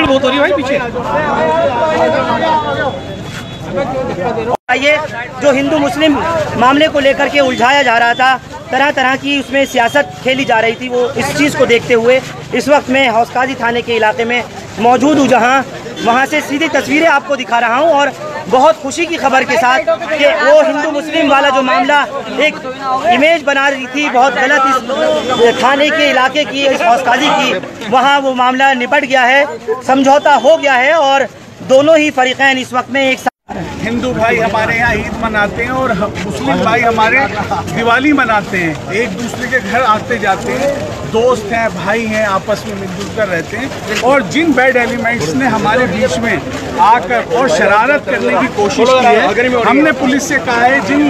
बहुत हो रही है भाई पीछे। ये जो हिंदू मुस्लिम मामले को लेकर के उलझाया जा रहा था, तरह तरह की उसमें सियासत खेली जा रही थी, वो इस चीज़ को देखते हुए इस वक्त मैं हौसकाजी थाने के इलाके में मौजूद हूँ, जहाँ वहाँ से सीधी तस्वीरें आपको दिखा रहा हूँ। और बहुत खुशी की खबर के साथ कि वो हिंदू मुस्लिम वाला जो मामला एक इमेज बना रही थी बहुत गलत इस थाने के इलाके की, इस हौसकाजी की, वहाँ वो मामला निपट गया है, समझौता हो गया है और दोनों ही फरीकैन इस वक्त में एक हिंदू भाई हमारे यहाँ ईद मनाते हैं और मुस्लिम भाई हमारे दिवाली मनाते हैं, एक दूसरे के घर आते जाते हैं, दोस्त हैं, भाई हैं, आपस में मिलजुल कर रहते हैं। और जिन बैड एलिमेंट्स ने हमारे बीच में आकर और शरारत करने की कोशिश की है, हमने पुलिस से कहा है जिन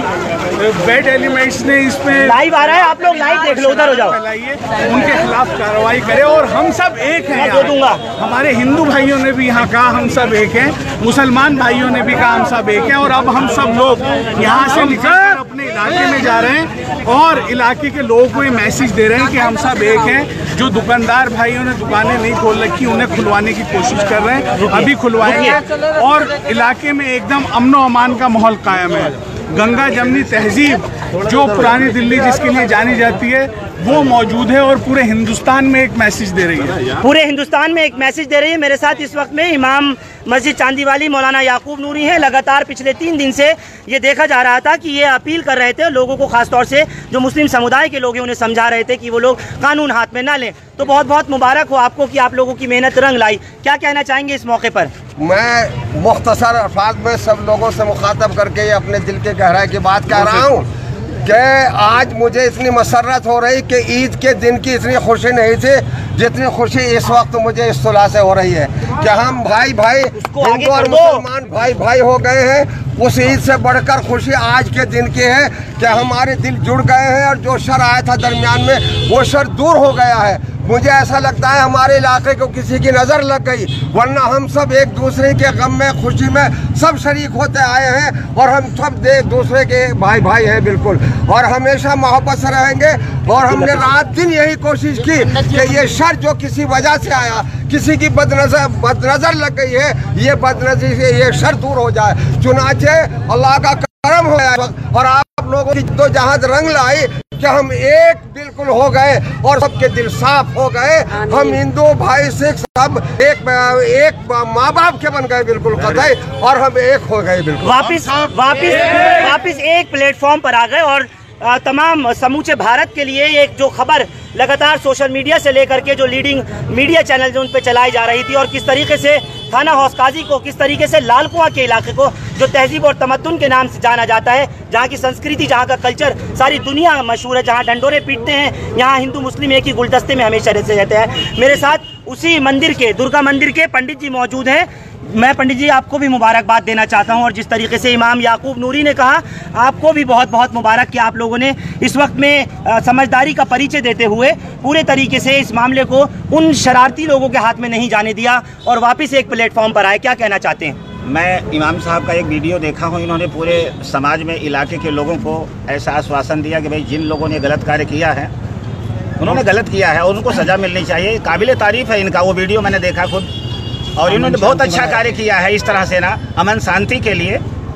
बैड एलिमेंट्स ने इसमें लाइव आ रहा है, आप लोग लाइव देख लो, उधर हो जाओ, उनके खिलाफ कार्रवाई करें। और हम सब एक हैं, हमारे हिंदू भाइयों ने भी यहाँ कहा हम सब एक हैं, मुसलमान भाइयों ने भी कहा हम सब एक हैं। और अब हम सब लोग यहाँ से निकलकर अपने इलाके में जा रहे हैं और इलाके के लोगों को ये मैसेज दे रहे हैं कि हम सब एक हैं। जो दुकानदार भाइयों ने दुकानें नहीं खोल रखी उन्हें खुलवाने की कोशिश कर रहे हैं, अभी खुलवाएंगे। और इलाके में एकदम अमन व अमान का माहौल कायम है। गंगा जमनी तहजीब जो पुरानी दिल्ली जिसके लिए जानी जाती है वो मौजूद है और पूरे हिंदुस्तान में एक मैसेज दे रही है, पूरे हिंदुस्तान में एक मैसेज दे रही है। मेरे साथ इस वक्त में इमाम मस्जिद चांदीवाली मौलाना याकूब नूरी हैं। लगातार पिछले 3 दिन से ये देखा जा रहा था कि ये अपील कर रहे थे लोगों को, खासतौर से जो मुस्लिम समुदाय के लोग हैं उन्हें समझा रहे थे कि वो लोग कानून हाथ में ना लें। तो बहुत बहुत मुबारक हो आपको कि आप लोगों की मेहनत रंग लाई। क्या कहना चाहेंगे इस मौके पर? मैं मुख्तसर अल्फाज में सब लोगों से मुखातब करके अपने दिल के गहराई की बात कह रहा हूँ कि आज मुझे इतनी मसरत हो रही कि ईद के दिन की इतनी खुशी नहीं थी जितनी खुशी इस वक्त मुझे इस सुलह से हो रही है कि हम भाई भाई हिंदू और मुसलमान भाई भाई हो गए हैं। उस ईद से बढ़कर खुशी आज के दिन की है कि हमारे दिल जुड़ गए हैं और जो शर आया था दरमियान में वो शर दूर हो गया है। मुझे ऐसा लगता है हमारे इलाके को किसी की नज़र लग गई, वरना हम सब एक दूसरे के गम में खुशी में सब शरीक होते आए हैं और हम सब एक दूसरे के भाई भाई हैं बिल्कुल, और हमेशा मोहब्बत से रहेंगे। और हमने रात दिन यही कोशिश की कि ये शर जो किसी वजह से आया, किसी की बदनज़र लग गई है, ये बदनज़री से ये शर दूर हो जाए। चुनाचे अल्लाह का करम हो और आप लोगों की तो जहाज रंग लाई कि हम एक बिल्कुल हो गए और सबके दिल साफ हो गए। हम हिंदू भाई सिख सब एक माँ बाप के बन गए बिल्कुल कतई, और हम एक हो गए बिल्कुल। वापिस एक प्लेटफॉर्म पर आ गए और तमाम समूचे भारत के लिए एक जो खबर लगातार सोशल मीडिया से लेकर के जो लीडिंग मीडिया चैनल उन पे चलाई जा रही थी, और किस तरीके से थाना हौसकाजी को, किस तरीके से लाल कुआं के इलाके को जो तहजीब और तमद्दुन के नाम से जाना जाता है, जहाँ की संस्कृति, जहाँ का कल्चर सारी दुनिया मशहूर है, जहाँ डंडोरे पीटते हैं, यहाँ हिंदू मुस्लिम एक ही गुलदस्ते में हमेशा रहते रहते हैं। मेरे साथ उसी मंदिर के, दुर्गा मंदिर के पंडित जी मौजूद हैं। मैं पंडित जी आपको भी मुबारकबाद देना चाहता हूं, और जिस तरीके से इमाम याकूब नूरी ने कहा, आपको भी बहुत बहुत मुबारक कि आप लोगों ने इस वक्त में समझदारी का परिचय देते हुए पूरे तरीके से इस मामले को उन शरारती लोगों के हाथ में नहीं जाने दिया और वापस एक प्लेटफॉर्म पर आए। क्या कहना चाहते हैं? मैं इमाम साहब का एक वीडियो देखा हूँ, इन्होंने पूरे समाज में, इलाके के लोगों को ऐसा आश्वासन दिया कि भाई जिन लोगों ने गलत कार्य किया है उन्होंने गलत किया है और उनको सज़ा मिलनी चाहिए। काबिल तारीफ़ है इनका, वो वीडियो मैंने देखा खुद, और इन्होंने बहुत अच्छा कार्य किया है इस तरह से ना, अमन शांति के लिए।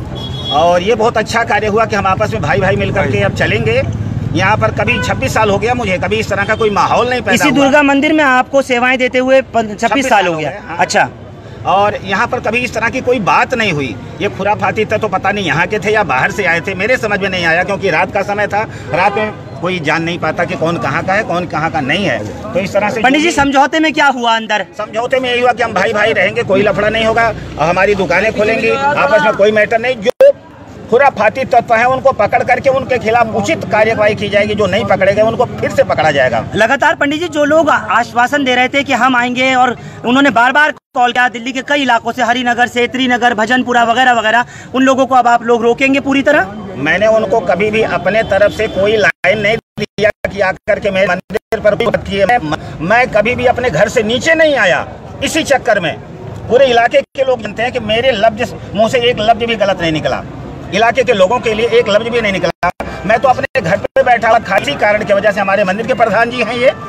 और ये बहुत अच्छा कार्य हुआ कि हम आपस में भाई भाई मिलकर के अब चलेंगे। यहाँ पर कभी 26 साल हो गया मुझे, कभी इस तरह का कोई माहौल नहीं पैदा इसी दुर्गा मंदिर में आपको सेवाएं देते हुए 26 साल हो गया। हाँ। अच्छा। और यहाँ पर कभी इस तरह की कोई बात नहीं हुई। ये खुराफाती था तो पता नहीं यहाँ के थे या बाहर से आए थे, मेरे समझ में नहीं आया, क्योंकि रात का समय था, रात में कोई जान नहीं पाता कि कौन कहाँ का है कौन कहाँ का नहीं है। तो इस तरह से पंडित जी समझौते में क्या हुआ? अंदर समझौते में यही हुआ कि हम भाई भाई रहेंगे, कोई लफड़ा नहीं होगा, हमारी दुकानें खोलेंगी, आपस में कोई मैटर नहीं। जो खुराफाती तत्व है उनको पकड़ करके उनके खिलाफ उचित कार्यवाही की जाएगी, जो नहीं पकड़े गए उनको फिर से पकड़ा जाएगा। लगातार पंडित जी जो लोग आश्वासन दे रहे थे कि हम आएंगे, और उन्होंने बार बार कॉल किया दिल्ली के कई इलाकों से, हरिनगर से, त्रिनगर, भजनपुरा वगैरह वगैरह, उन लोगों को अब आप लोग रोकेंगे पूरी तरह? मैंने उनको कभी भी अपने तरफ से कोई लाइन नहीं दिया कि आकर के मेरे मंदिर पर किए। मैं कभी भी अपने घर से नीचे नहीं आया। इसी चक्कर में पूरे इलाके के लोग जानते हैं कि मेरे लफ्ज मुँह से एक लफ्ज भी गलत नहीं निकला, इलाके के लोगों के लिए एक लफ्ज भी नहीं निकला। मैं तो अपने घर पे बैठा हुआ, खासी कारण की वजह से, हमारे मंदिर के प्रधान जी हैं ये,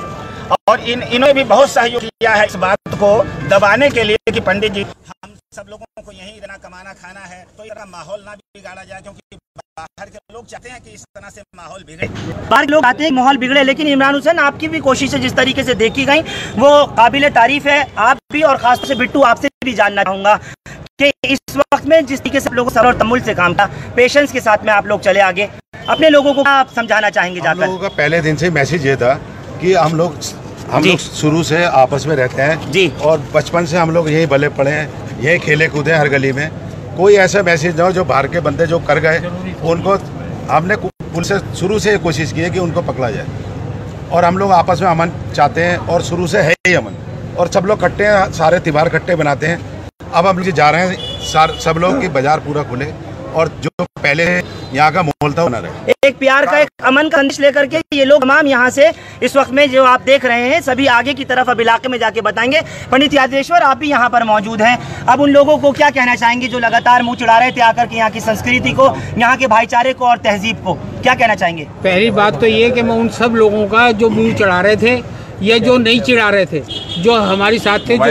और इन्होंने भी बहुत सहयोग किया है इस बात को दबाने के लिए कि पंडित जी हम सब लोगों को यही इतना कमाना खाना है, तो इतना माहौल ना बिगाड़ा जाए, क्योंकि बाहर के लोग चाहते हैं कि इस तरह से माहौल बिगड़े। बाहर के लोग चाहते हैं माहौल बिगड़े, लेकिन इमरान हुसैन आपकी भी कोशिशें जिस तरीके से देखी गई वो काबिल तारीफ है। आप भी और खासतौर से बिट्टू आपसे भी जानना चाहूंगा कि इस वक्त में जिस तरीके से लोगों सब्र और तमुल से काम था, पेशेंस के साथ में आप लोग चले आगे, अपने लोगों को आप समझाना चाहेंगे जाकर? लोगों का पहले दिन से मैसेज ये था कि हम लोग शुरू से आपस में रहते हैं जी, और बचपन से हम लोग यही भले पड़े हैं, यही खेले कूदे हर गली में। कोई ऐसा मैसेज ना हो जो बाहर के बंदे जो कर गए उनको हमने पुलिस से शुरू से कोशिश की है कि उनको पकड़ा जाए, और हम लोग आपस में अमन चाहते हैं और शुरू से है ही अमन, और सब लोग कट्टे हैं, सारे त्योहार कट्टे बनाते हैं। अब हम लोग जा रहे हैं सब लोग की बाजार पूरा खुले और जो पहले यहाँ का माहौल था बना रहे। एक प्यार का, एक अमन का संदेश लेकर के ये लोग तमाम यहाँ से इस वक्त में जो आप देख रहे हैं सभी आगे की तरफ अब इलाके में जाके बताएंगे। पंडित यादेश्वर आप भी यहाँ पर मौजूद हैं, अब उन लोगों को क्या कहना चाहेंगे जो लगातार मुंह चिढ़ा रहे थे आकर के यहाँ की संस्कृति को, यहाँ के भाईचारे को और तहजीब को, क्या कहना चाहेंगे? पहली बात तो ये कि मैं उन सब लोगों का जो मुंह चिढ़ा रहे थे या जो नहीं चिढ़ा रहे थे, जो हमारे साथ थे,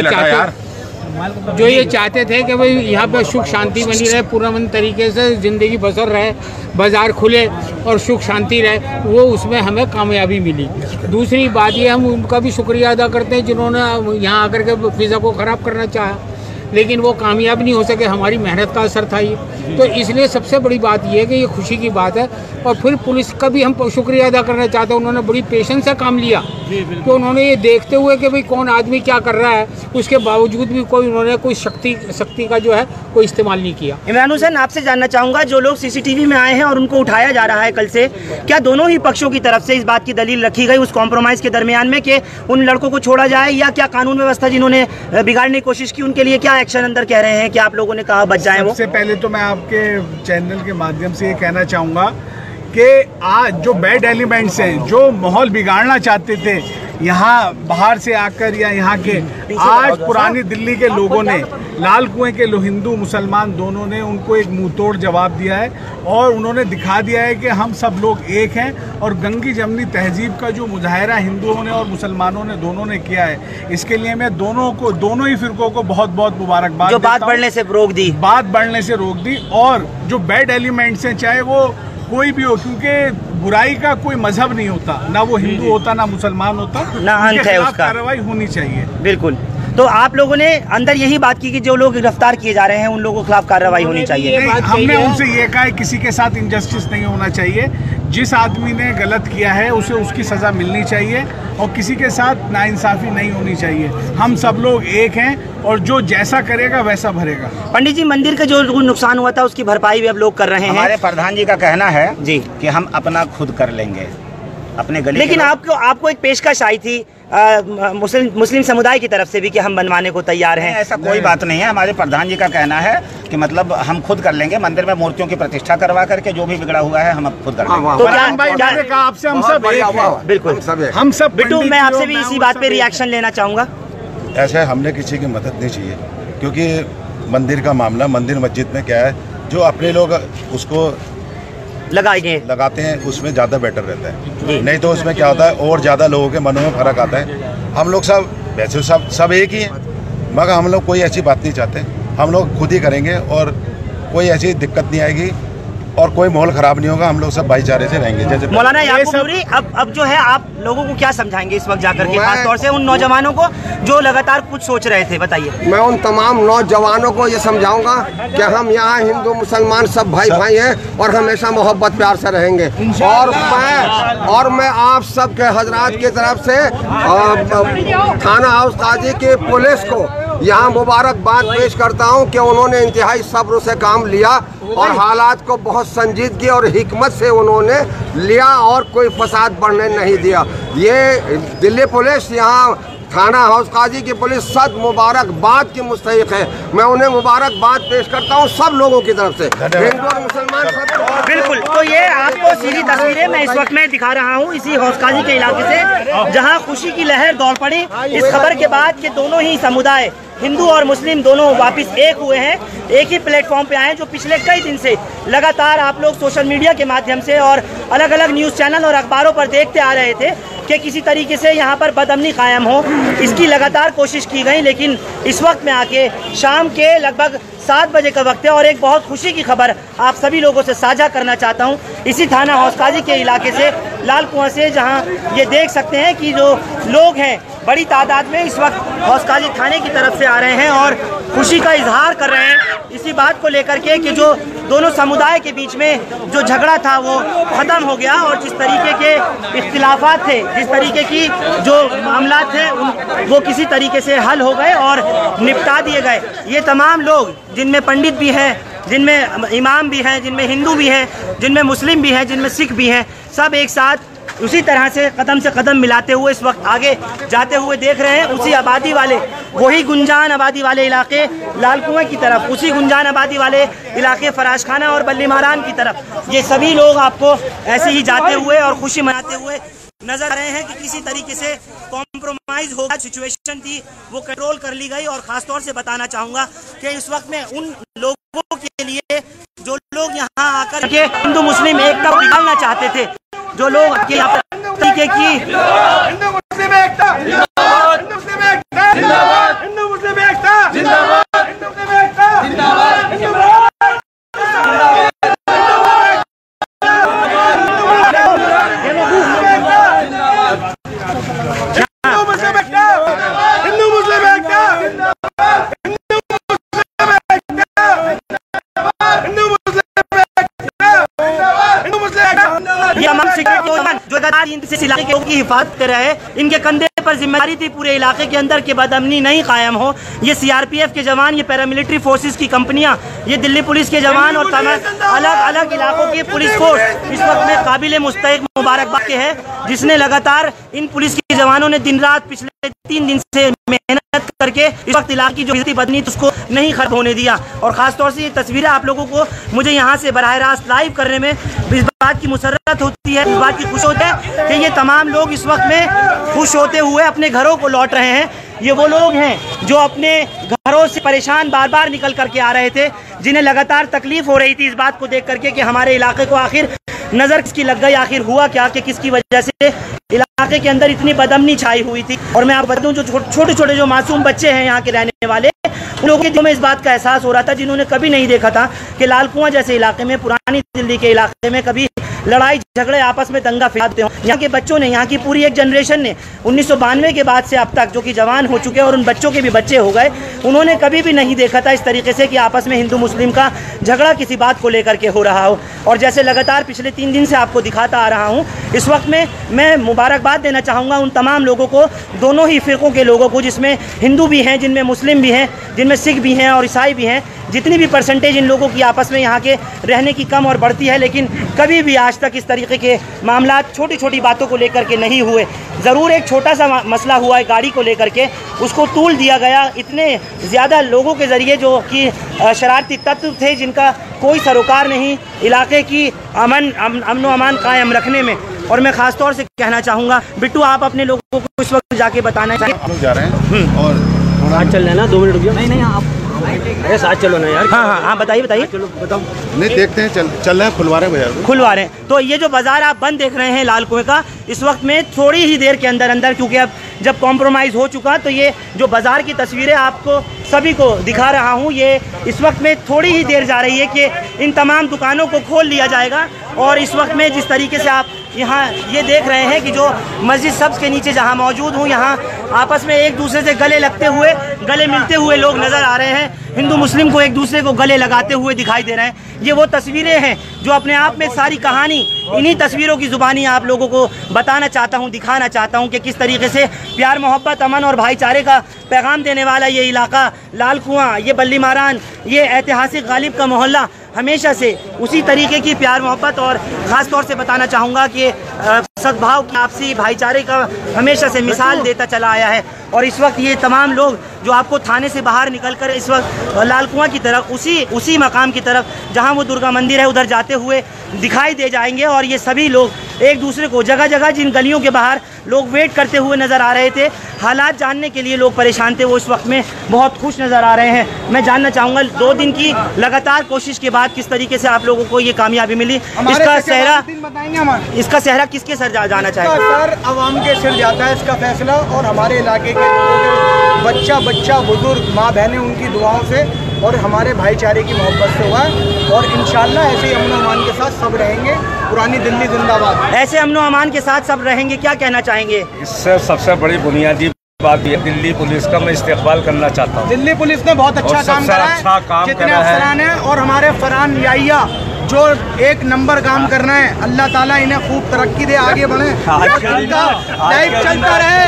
जो ये चाहते थे कि भाई यहाँ पे सुख शांति बनी रहे, पुरअमन तरीके से ज़िंदगी बसर रहे, बाज़ार खुले और सुख शांति रहे, वो उसमें हमें कामयाबी मिली। दूसरी बात ये हम उनका भी शुक्रिया अदा करते हैं जिन्होंने यहाँ आकर के फ़िज़ा को ख़राब करना चाहा, लेकिन वो कामयाब नहीं हो सके, हमारी मेहनत का असर था ये। तो इसलिए सबसे बड़ी बात ये है कि ये खुशी की बात है। और फिर पुलिस का भी हम शुक्रिया अदा करना चाहते हैं, उन्होंने बड़ी पेशेंस से काम लिया, तो उन्होंने ये देखते हुए कि भाई कौन आदमी क्या कर रहा है, उसके बावजूद भी उन्होंने कोई शक्ति का जो है कोई इस्तेमाल नहीं किया। इमरान हुसैन आपसे जानना चाहूँगा, जो लोग CCTV में आए हैं और उनको उठाया जा रहा है कल से, क्या दोनों ही पक्षों की तरफ से इस बात की दलील रखी गई उस कॉम्प्रोमाइज़ के दरमियान में कि उन लड़कों को छोड़ा जाए, या क्या कानून व्यवस्था जिन्होंने बिगाड़ने की कोशिश की उनके लिए क्या एक्शन अंदर कह रहे हैं कि आप लोगों ने कहा बच जाए? वो सबसे पहले तो मैं आपके चैनल के माध्यम से ये कहना चाहूँगा कि आज जो बैड एलिमेंट्स हैं, जो माहौल बिगाड़ना चाहते थे यहाँ बाहर से आकर या यहाँ के, आज पुरानी दिल्ली के लोगों ने, लाल कुएं के लोग हिंदू मुसलमान दोनों ने उनको एक मुंह तोड़ जवाब दिया है, और उन्होंने दिखा दिया है कि हम सब लोग एक हैं। और गंगी जमनी तहजीब का जो मुजाहरा हिंदुओं ने और मुसलमानों ने दोनों ने किया है, इसके लिए मैं दोनों ही फिरकों को बहुत बहुत मुबारकबाद जो बात बढ़ने से रोक दी, और जो बैड एलिमेंट्स हैं चाहे वो कोई भी हो, क्योंकि बुराई का कोई मजहब नहीं होता, ना वो हिंदू होता ना मुसलमान होता, ना अंत है उसका, कार्रवाई होनी चाहिए। बिल्कुल। तो आप लोगों ने अंदर यही बात की कि जो लोग गिरफ्तार किए जा रहे हैं उन लोगों के खिलाफ कार्रवाई होनी चाहिए? हमने उनसे ये कहा है किसी के साथ इनजस्टिस नहीं होना चाहिए, जिस आदमी ने गलत किया है उसे उसकी सज़ा मिलनी चाहिए और किसी के साथ नाइंसाफ़ी नहीं होनी चाहिए। हम सब लोग एक हैं और जो जैसा करेगा वैसा भरेगा। पंडित जी, मंदिर का जो नुकसान हुआ था उसकी भरपाई भी अब लोग कर रहे हैं। हमारे प्रधान जी का कहना है जी कि हम अपना खुद कर लेंगे अपने गली। लेकिन आपको एक पेशकश आई थी मुस्लिम समुदाय की तरफ से भी कि हम बनवाने को तैयार हैं। ऐसा कोई बात नहीं है, हमारे प्रधान जी का कहना है कि मतलब हम खुद कर लेंगे, मंदिर में मूर्तियों की प्रतिष्ठा करवा करके जो भी बिगड़ा हुआ है हम अब खुद कर लेंगे। तो क्या आपसे हम सब बिल्कुल हम सब बिट्टू, मैं आपसे भी इसी बात पे रिएक्शन लेना चाहूँगा। ऐसे हमने किसी की मदद नहीं चाहिए, क्योंकि मंदिर का मामला, मंदिर मस्जिद में क्या है, जो अपने लोग उसको लगाते हैं उसमें ज़्यादा बेटर रहता है, नहीं तो उसमें क्या होता है और ज़्यादा लोगों के मनों में फ़र्क आता है। हम लोग सब वैसे सब एक ही हैं, मगर हम लोग कोई ऐसी बात नहीं चाहते, हम लोग खुद ही करेंगे और कोई ऐसी दिक्कत नहीं आएगी और कोई माहौल ख़राब नहीं होगा, हम लोग सब भाईचारे से रहेंगे। जैसे मौलाना याकूब नूरी, अब जो है आप लोगों को क्या समझाएंगे इस वक्त जाकर के, खासतौर से उन नौजवानों को जो लगातार कुछ सोच रहे थे? बताइए। मैं उन तमाम नौजवानों को ये समझाऊंगा कि हम यहाँ हिंदू मुसलमान सब भाई हैं और हमेशा मोहब्बत प्यार से रहेंगे। और मैं आप सब के हजरात की तरफ से थाना हाउस काजी की पुलिस को यहाँ मुबारकबाद पेश करता हूँ कि उन्होंने इंतहाई सब्र से काम लिया और हालात को बहुत संजीदगी और हिकमत से उन्होंने लिया और कोई फसाद बढ़ने नहीं दिया। ये दिल्ली पुलिस, यहाँ थाना हाउस काजी की पुलिस सद मुबारकबाद की मुस्तहिक है। मैं उन्हें मुबारकबाद पेश करता हूँ सब लोगों की तरफ से, हिंदू और मुसलमान सब। बिल्कुल, तो ये आपको सीधी तस्वीरें मैं इस वक्त में दिखा रहा हूँ इसी हाउस काजी के इलाके से, जहाँ खुशी की लहर दौड़ पड़ी इस खबर के बाद कि दोनों ही समुदाय हिंदू और मुस्लिम दोनों वापस एक हुए हैं, एक ही प्लेटफॉर्म पे आए हैं, जो पिछले कई दिन से लगातार आप लोग सोशल मीडिया के माध्यम से और अलग अलग न्यूज़ चैनल और अखबारों पर देखते आ रहे थे कि किसी तरीके से यहाँ पर बदअमनी कायम हो। इसकी लगातार कोशिश की गई, लेकिन इस वक्त में आके शाम के लगभग 7 बजे का वक्त है और एक बहुत खुशी की खबर आप सभी लोगों से साझा करना चाहता हूँ। इसी थाना हौसकाजी के इलाके से, लाल कुआं से, जहाँ ये देख सकते हैं कि जो लोग हैं बड़ी तादाद में इस वक्त हौसकाजी थाने की तरफ से आ रहे हैं और खुशी का इजहार कर रहे हैं इसी बात को लेकर के कि जो दोनों समुदाय के बीच में जो झगड़ा था वो ख़त्म हो गया और जिस तरीके के इख्तिलाफात थे, जिस तरीके की जो मामला थे वो किसी तरीके से हल हो गए और निपटा दिए गए। ये तमाम लोग, जिनमें पंडित भी हैं, जिनमें इमाम भी हैं, जिनमें हिंदू भी हैं, जिनमें मुस्लिम भी हैं, जिनमें सिख भी हैं, सब एक साथ उसी तरह से कदम मिलाते हुए इस वक्त आगे जाते हुए देख रहे हैं। उसी आबादी वाले, वही गुंजान आबादी वाले इलाके लाल कुआं की तरफ, उसी गुंजान आबादी वाले इलाके फराज खाना और बल्ली महारान की तरफ ये सभी लोग आपको ऐसे ही जाते हुए और खुशी मनाते हुए नजर आ रहे हैं कि किसी तरीके से कॉम्प्रोमाइज होगा, सिचुएशन थी वो कंट्रोल कर ली गई। और खासतौर से बताना चाहूँगा कि इस वक्त में उन लोगों के लिए जो लोग यहाँ आकर के हिंदू मुस्लिम एकता को निकालना चाहते थे, जो लोग यहाँ पर तरीके की हिंदू मुस्लिम एकता जिंदाबाद, हिंदू मुस्लिम एकता जिंदाबाद, हिंदू मुस्लिम एकता जिंदाबाद, हिंदू मुस्लिम एकता जिंदाबाद, जो इस इलाके के लोगों की हिफाजत कर रहे हैं, इनके कंधे पर जिम्मेदारी थी पूरे इलाके के अंदर के बदअमनी नहीं कायम हो। ये सीआरपीएफ के जवान, ये पैरामिलिट्री फोर्सेस की कंपनियां, ये दिल्ली पुलिस के जवान और अलग अलग इलाकों की पुलिस फोर्स इस वक्त में काबिल मुस्तहिक मुबारकबाद के है, जिसने लगातार इन पुलिस के जवानों ने दिन रात पिछले 3 दिन से मेहनत करके इस वक्त इलाके की जो स्थिति बदनी उसको नहीं खत्म होने दिया। और खासतौर से ये तस्वीरें आप लोगों को मुझे यहाँ से बराह रास्त लाइव करने में इस बात की मुसर्रत होती है, इस बात की खुशी होती है कि ये तमाम लोग इस वक्त में खुश होते हुए अपने घरों को लौट रहे हैं। ये वो लोग हैं जो अपने घरों से परेशान बार बार निकल करके आ रहे थे, जिन्हें लगातार तकलीफ हो रही थी इस बात को देख करके कि हमारे इलाके को आखिर नजर किसकी लग गई, आखिर हुआ क्या, कि किसकी वजह से इलाके के अंदर इतनी बदअमनी छाई हुई थी। और मैं आपको बता दूं, जो छोटे छोटे जो मासूम बच्चे हैं यहाँ के रहने वाले, उन लोगों के दिलों में इस बात का एहसास हो रहा था, जिन्होंने कभी नहीं देखा था कि लाल कुआं जैसे इलाके में, पुरानी दिल्ली के इलाके में कभी लड़ाई झगड़े आपस में दंगा फैलाते हो। यहाँ के बच्चों ने, यहाँ की पूरी एक जनरेशन ने 1992 के बाद से अब तक, जो कि जवान हो चुके हैं और उन बच्चों के भी बच्चे हो गए, उन्होंने कभी भी नहीं देखा था इस तरीके से कि आपस में हिंदू मुस्लिम का झगड़ा किसी बात को लेकर के हो रहा हो। और जैसे लगातार पिछले 3 दिन से आपको दिखाता आ रहा हूँ, इस वक्त में मैं मुबारकबाद देना चाहूँगा उन तमाम लोगों को, दोनों ही फ़िरक़ों के लोगों को, जिसमें हिंदू भी हैं, जिनमें मुस्लिम भी हैं, जिनमें सिख भी हैं और ईसाई भी हैं। जितनी भी परसेंटेज इन लोगों की आपस में यहाँ के रहने की कम और बढ़ती है, लेकिन कभी भी आज तक इस तरीके के मामला छोटी छोटी बातों को लेकर के नहीं हुए। ज़रूर एक छोटा सा मसला हुआ है गाड़ी को लेकर के, उसको तूल दिया गया इतने ज़्यादा लोगों के ज़रिए जो कि शरारती तत्व थे, जिनका कोई सरोकार नहीं इलाके की अमन व अमान कायम रखने में। और मैं ख़ास तौर से कहना चाहूँगा, बिट्टू आप अपने लोगों को इस वक्त जाके बताना चाहिए। हम लोग जा रहे हैं और साथ चल रहे हैं ना, 2 मिनट रुकिए। नहीं आप अरे साथ चलो ना यार। हाँ बताइए। चलो बताओ। नहीं देखते हैं, चल रहे हैं, खुलवा रहे हैं बाजार, खुलवा रहे हैं। तो ये जो बाजार आप बंद देख रहे हैं लाल कुएं का, इस वक्त में थोड़ी ही देर के अंदर, क्योंकि अब जब कॉम्प्रोमाइज़ हो चुका, तो ये जो बाजार की तस्वीरें आपको सभी को दिखा रहा हूँ, ये इस वक्त में थोड़ी ही देर जा रही है कि इन तमाम दुकानों को खोल लिया जाएगा। और इस वक्त में जिस तरीके से आप यहाँ ये देख रहे हैं कि जो मस्जिद सब्ज़ के नीचे जहाँ मौजूद हूँ, यहाँ आपस में एक दूसरे से गले लगते हुए, गले मिलते हुए लोग नज़र आ रहे हैं। हिंदू मुस्लिम को एक दूसरे को गले लगाते हुए दिखाई दे रहे हैं। ये वो तस्वीरें हैं जो अपने आप में सारी कहानी इन्हीं तस्वीरों की ज़ुबानी आप लोगों को बताना चाहता हूँ, दिखाना चाहता हूँ कि किस तरीके से प्यार मोहब्बत, अमन और भाईचारे का पैगाम देने वाला ये इलाका लाल कुआं, ये बल्ली महारान, ये ऐतिहासिक गालिब का मोहल्ला हमेशा से उसी तरीके की प्यार मोहब्बत, और ख़ास तौर से बताना चाहूँगा कि सद्भाव की, आपसी भाईचारे का हमेशा से मिसाल देता चला आया है। और इस वक्त ये तमाम लोग जो आपको थाने से बाहर निकलकर इस वक्त लाल कुआं की तरफ, उसी मकाम की तरफ जहां वो दुर्गा मंदिर है, उधर जाते हुए दिखाई दे जाएंगे। और ये सभी लोग एक दूसरे को जगह जगह, जिन गलियों के बाहर लोग वेट करते हुए नज़र आ रहे थे, हालात जानने के लिए लोग परेशान थे, वो इस वक्त में बहुत खुश नज़र आ रहे हैं। मैं जानना चाहूँगा 2 दिन की लगातार कोशिश के बाद किस तरीके से आप लोगों को ये कामयाबी मिली, इसका सेहरा किसके सर जाना चाहिए? सर आवाम के सिर जाता है इसका फैसला, और हमारे इलाके के बच्चा बुजुर्ग माँ बहनें उनकी दुआओं से और हमारे भाईचारे की मोहब्बत से हुआ है। और इंशाल्लाह ऐसे ही अमन अमान के साथ सब रहेंगे। पुरानी दिल्ली जिंदाबाद। ऐसे अमन अमान के साथ सब रहेंगे, क्या कहना चाहेंगे? इससे सबसे बड़ी बुनियादी बात ये दिल्ली पुलिस का मैं इस्तेकबाल करना चाहता हूँ। दिल्ली पुलिस ने बहुत अच्छा काम करा है, जितने अफसरान हैं, और हमारे फरहान याहिया जो एक नंबर काम कर रहे हैं, अल्लाह ताला इन्हें खूब तरक्की दे, आगे बढ़े, लाइफ चलता रहे।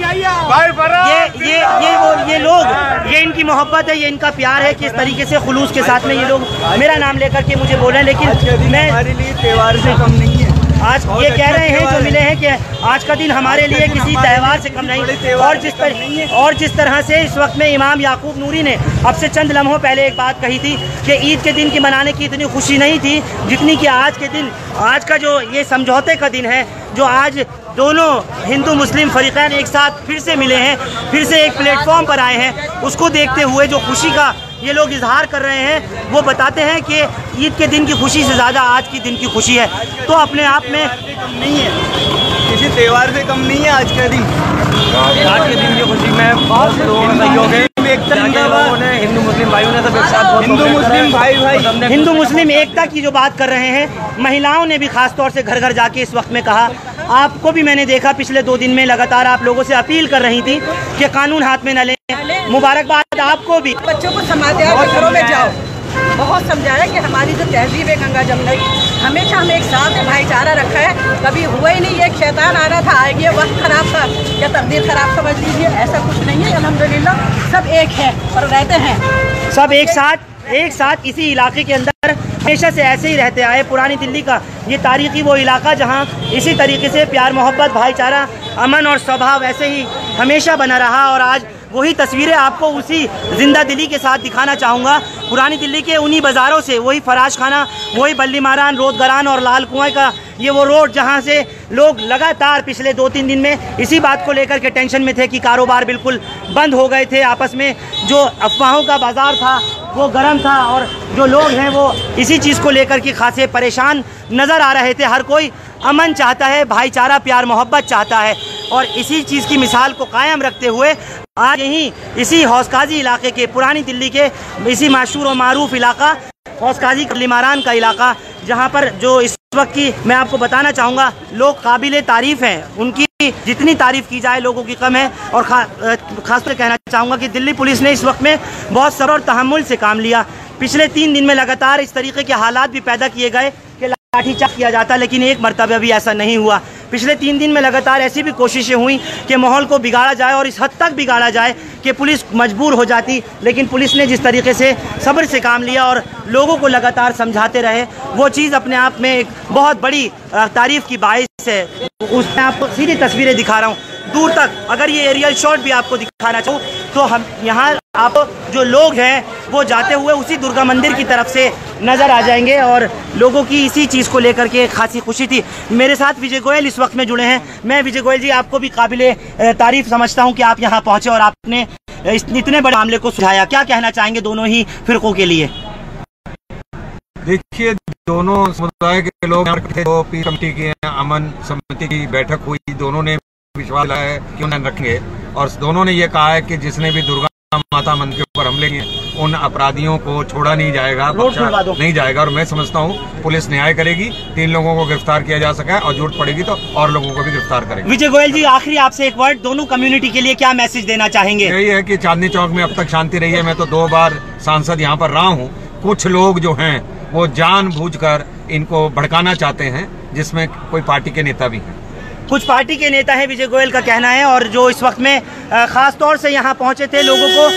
ये लोग, ये इनकी मोहब्बत है, ये इनका प्यार है कि इस तरीके से खुलूस के साथ में ये लोग मेरा नाम लेकर के मुझे बोल रहे हैं। लेकिन मैं हमारे लिए त्यौहार से कम नहीं है। आज ये कह रहे हैं जो मिले हैं कि आज का दिन हमारे लिए किसी त्यौहार से कम नहीं। और जिस तरह से इस वक्त में इमाम याकूब नूरी ने अब से चंद लम्हों पहले एक बात कही थी कि ईद के दिन की मनाने की इतनी खुशी नहीं थी जितनी कि आज के दिन, आज का जो ये समझौते का दिन है, जो आज दोनों हिंदू मुस्लिम फरीक़ैन एक साथ फिर से मिले हैं, फिर से एक प्लेटफॉर्म पर आए हैं, उसको देखते हुए जो खुशी का ये लोग इजहार कर रहे हैं, वो बताते हैं कि ईद के दिन की खुशी से ज़्यादा आज के दिन की खुशी है। तो अपने आप में कम नहीं है, किसी त्यौहार से कम नहीं है आज का दिन। आज के दिन की खुशी में बहुत लोगों ने सहयोग है, हिंदू मुस्लिम भाइयों ने सब एक साथ, हिंदू मुस्लिम एकता की जो बात कर रहे हैं, महिलाओं ने भी खास तौर से घर घर जाके इस वक्त में कहा। आपको भी मैंने देखा पिछले 2 दिन में लगातार आप लोगों से अपील कर रही थी कि कानून हाथ में न लें। मुबारकबाद आपको भी। बच्चों को समझाया कि घरों में जाओ, बहुत समझाया कि हमारी जो तहजीब है गंगा जमुना की, हमेशा हम एक साथ में भाईचारा रखा है, कभी हुआ ही नहीं। एक शैतान आ रहा था, आएगी वक्त खराब था या तकदीर खराब समझ लीजिए, ऐसा कुछ नहीं है। अल्हम्दुलिल्लाह सब एक है और रहते हैं, सब एक साथ इसी इलाके के अंदर हमेशा से ऐसे ही रहते आए। पुरानी दिल्ली का ये तारीखी वो इलाका जहाँ इसी तरीके से प्यार मोहब्बत, भाईचारा, अमन और स्वभाव ऐसे ही हमेशा बना रहा। और आज वही तस्वीरें आपको उसी जिंदा दिली के साथ दिखाना चाहूँगा। पुरानी दिल्ली के उन्हीं बाज़ारों से, वही फराज खाना, वही बल्ली मारान, रोदगरान और लाल कुआं का ये वो रोड जहाँ से लोग लगातार पिछले 2-3 दिन में इसी बात को लेकर के टेंशन में थे कि कारोबार बिल्कुल बंद हो गए थे। आपस में जो अफवाहों का बाज़ार था वो गर्म था और जो लोग हैं वो इसी चीज़ को लेकर के खासे परेशान नज़र आ रहे थे। हर कोई अमन चाहता है, भाईचारा, प्यार मोहब्बत चाहता है, और इसी चीज़ की मिसाल को कायम रखते हुए आज यहीं इसी हौसकाजी इलाके के, पुरानी दिल्ली के इसी मशहूर और मारूफ इलाका हौसकाजी लिमारान का इलाका, जहां पर जो इस वक्त की मैं आपको बताना चाहूँगा, लोग काबिले तारीफ़ हैं, उनकी जितनी तारीफ़ की जाए लोगों की कम है। और खासतौर कहना चाहूँगा कि दिल्ली पुलिस ने इस वक्त में बहुत सब्र और तहम्मुल से काम लिया। पिछले 3 दिन में लगातार इस तरीके के हालात भी पैदा किए गए कि लाठीचार्ज किया जाता, लेकिन एक मरतबा भी ऐसा नहीं हुआ। पिछले 3 दिन में लगातार ऐसी भी कोशिशें हुई कि माहौल को बिगाड़ा जाए, और इस हद तक बिगाड़ा जाए कि पुलिस मजबूर हो जाती, लेकिन पुलिस ने जिस तरीके से सब्र से काम लिया और लोगों को लगातार समझाते रहे, वो चीज़ अपने आप में एक बहुत बड़ी तारीफ़ की बाइस है। उसमें आपको सीधी तस्वीरें दिखा रहा हूँ दूर तक। अगर ये एरियल शॉट भी आपको दिखाना चाहूँ तो हम यहाँ आप जो लोग हैं वो जाते हुए उसी दुर्गा मंदिर की तरफ से नज़र आ जाएंगे, और लोगों की इसी चीज़ को लेकर के खासी खुशी थी। मेरे साथ विजय गोयल इस वक्त में जुड़े हैं। मैं विजय गोयल जी, आपको भी काबिले तारीफ़ समझता हूँ कि आप यहाँ पहुँचे और आपने इतने बड़े मामले को सुलझाया। क्या कहना चाहेंगे दोनों ही फिरकों के लिए? देखिए, दोनों समुदाय के लोग जो पीस कमेटी की अमन समिति की बैठक हुई, दोनों ने विश्वास दिलाया है कि उन्हें रखेंगे, और दोनों ने ये कहा है कि जिसने भी दुर्गा माता मंदिर के ऊपर हमले किए उन अपराधियों को छोड़ा नहीं जाएगा, बख्शा नहीं जाएगा। और मैं समझता हूँ पुलिस न्याय करेगी, 3 लोगों को गिरफ्तार किया जा सका, और जरूरत पड़ेगी तो और लोगों को भी गिरफ्तार करेगी। विजय गोयल जी, आखिरी आपसे एक वर्ड, दोनों कम्युनिटी के लिए क्या मैसेज देना चाहेंगे? यही है कि चांदनी चौक में अब तक शांति रही है। मैं तो 2 बार सांसद यहाँ पर रहा हूँ। कुछ लोग जो हैं वो जानबूझकर इनको भड़काना चाहते हैं, जिसमें कोई पार्टी के नेता भी हैं। कुछ पार्टी के नेता हैं, विजय गोयल का कहना है। और जो इस वक्त में खास तौर से यहाँ पहुँचे थे, लोगों को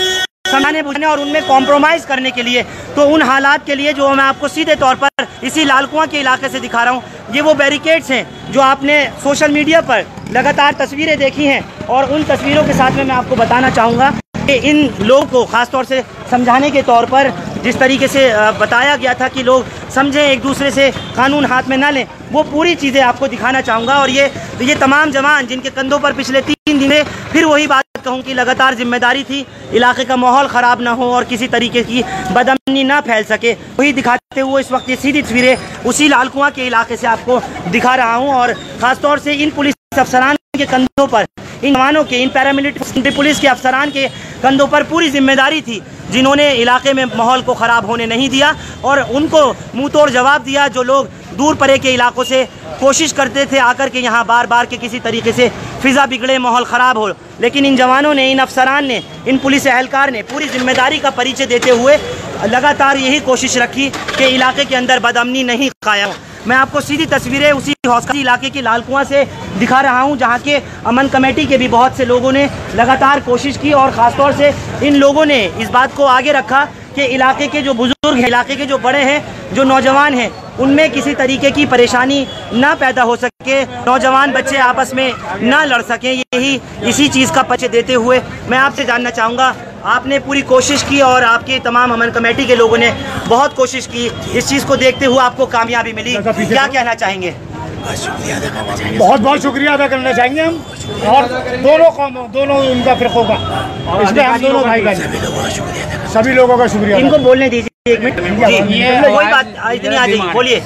समझाने बुझाने और उनमें कॉम्प्रोमाइज़ करने के लिए, तो उन हालात के लिए जो मैं आपको सीधे तौर पर इसी लाल कुआं के इलाके से दिखा रहा हूँ, ये वो बैरिकेड्स हैं जो आपने सोशल मीडिया पर लगातार तस्वीरें देखी हैं। और उन तस्वीरों के साथ में मैं आपको बताना चाहूँगा कि इन लोगों को ख़ासतौर से समझाने के तौर पर जिस तरीके से बताया गया था कि लोग समझें, एक दूसरे से कानून हाथ में ना लें, वो पूरी चीज़ें आपको दिखाना चाहूँगा। और ये तमाम जवान जिनके कंधों पर पिछले 3 दिन में फिर वही बात कहूँ कि लगातार जिम्मेदारी थी इलाके का माहौल ख़राब ना हो और किसी तरीके की बदअमनी ना फैल सके, वही दिखाते हुए इस वक्त ये सीधी तस्वीरें उसी लाल कुआं के इलाके से आपको दिखा रहा हूँ। और ख़ासतौर से इन पुलिस अफसरान के कंधों पर, इन जवानों के, इन पैरामिलिट्री पुलिस के अफसरान के कंधों पर पूरी जिम्मेदारी थी, जिन्होंने इलाके में माहौल को ख़राब होने नहीं दिया और उनको मुंह तोड़ जवाब दिया। जो लोग दूर परे के इलाकों से कोशिश करते थे आकर के यहाँ बार बार के किसी तरीके से फ़िज़ा बिगड़े, माहौल ख़राब हो, लेकिन इन जवानों ने, इन अफसरान ने, इन पुलिस एहलकार ने पूरी जिम्मेदारी का परिचय देते हुए लगातार यही कोशिश रखी कि इलाके के अंदर बदअमनी नहीं कायम हो। मैं आपको सीधी तस्वीरें उसी हौसला इलाके के लाल कुआं से दिखा रहा हूं, जहां के अमन कमेटी के भी बहुत से लोगों ने लगातार कोशिश की और ख़ासतौर से इन लोगों ने इस बात को आगे रखा कि इलाके के जो बुजुर्ग हैं, इलाके के जो बड़े हैं, जो नौजवान हैं, उनमें किसी तरीके की परेशानी ना पैदा हो सके, नौजवान बच्चे आपस में ना लड़ सकें। यही इसी चीज़ का परिचय देते हुए मैं आपसे जानना चाहूँगा, आपने पूरी कोशिश की और आपकी तमाम अमन कमेटी के लोगों ने बहुत कोशिश की, इस चीज़ को देखते हुए आपको कामयाबी मिली, क्या कहना चाहेंगे? बहुत बहुत शुक्रिया अदा करना चाहेंगे हम, और दोनों कौमों, दोनों उनका फ़िरक़ों का, इसमें हम दोनों भाई का, सभी लोगों का शुक्रिया। इनको बोलने दीजिए 1 मिनट जी, वही बात इतनी आ जाएगी, बोलिए।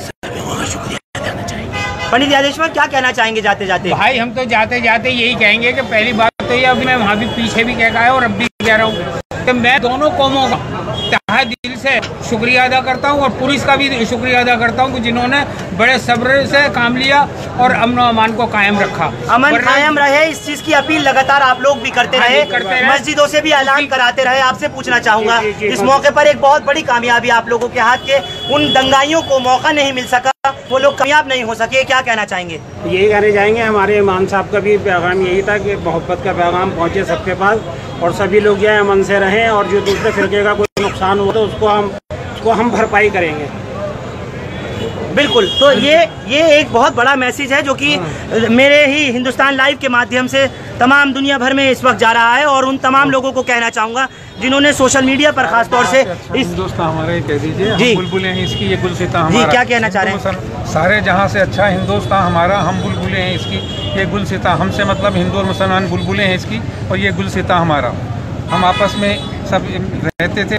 पंडित यादेश्वर, क्या कहना चाहेंगे जाते जाते? भाई हम तो जाते जाते यही कहेंगे कि पहली बात तो ये, अभी मैं वहाँ भी पीछे भी कह आया और अब भी कह रहा हूँ कि मैं दोनों कौमों का तहे दिल से शुक्रिया अदा करता हूँ और पुलिस का भी शुक्रिया अदा करता हूँ कि जिन्होंने बड़े सब्र से काम लिया और अमन और अमान को कायम रखा। अमन कायम रहे, इस चीज़ की अपील लगातार आप लोग भी करते रहे, मस्जिदों से भी ऐलान कराते रहे। आपसे पूछना चाहूँगा, इस मौके पर एक बहुत बड़ी कामयाबी आप लोगों के हाथ के, उन दंगाइयों को मौका नहीं मिल सका, वो लोग कामयाब नहीं हो सके, क्या कहना चाहेंगे? यही कहना चाहेंगे, हमारे इमाम साहब का भी पैगाम यही था कि मोहब्बत का पैगाम पहुँचे सबके पास और सभी लोग जो है अमन से रहें, और जो दूसरे फिरके का कोई नुकसान हुआ तो उसको हम भरपाई करेंगे। बिल्कुल, तो ये एक बहुत बड़ा मैसेज है जो कि मेरे ही हिंदुस्तान लाइव के माध्यम से तमाम दुनिया भर में इस वक्त जा रहा है। और उन तमाम लोगों को कहना चाहूँगा जिन्होंने सोशल मीडिया पर खास तौर से इस हिंदुस्तान हमारे कह दीजिए, जी, हम बुलबुलें हैं इसकी, ये गुलसिता हमारा। जी, क्या कहना चाह रहे हैं? सारे जहाँ से अच्छा हिंदुस्तान हमारा, हम बुलबुलें हैं इसकी, ये गुलसिता, हमसे मतलब हिंदू और मुसलमान बुलबुलें हैं इसकी, और ये गुलसिता हमारा। हम आपस में सब रहते थे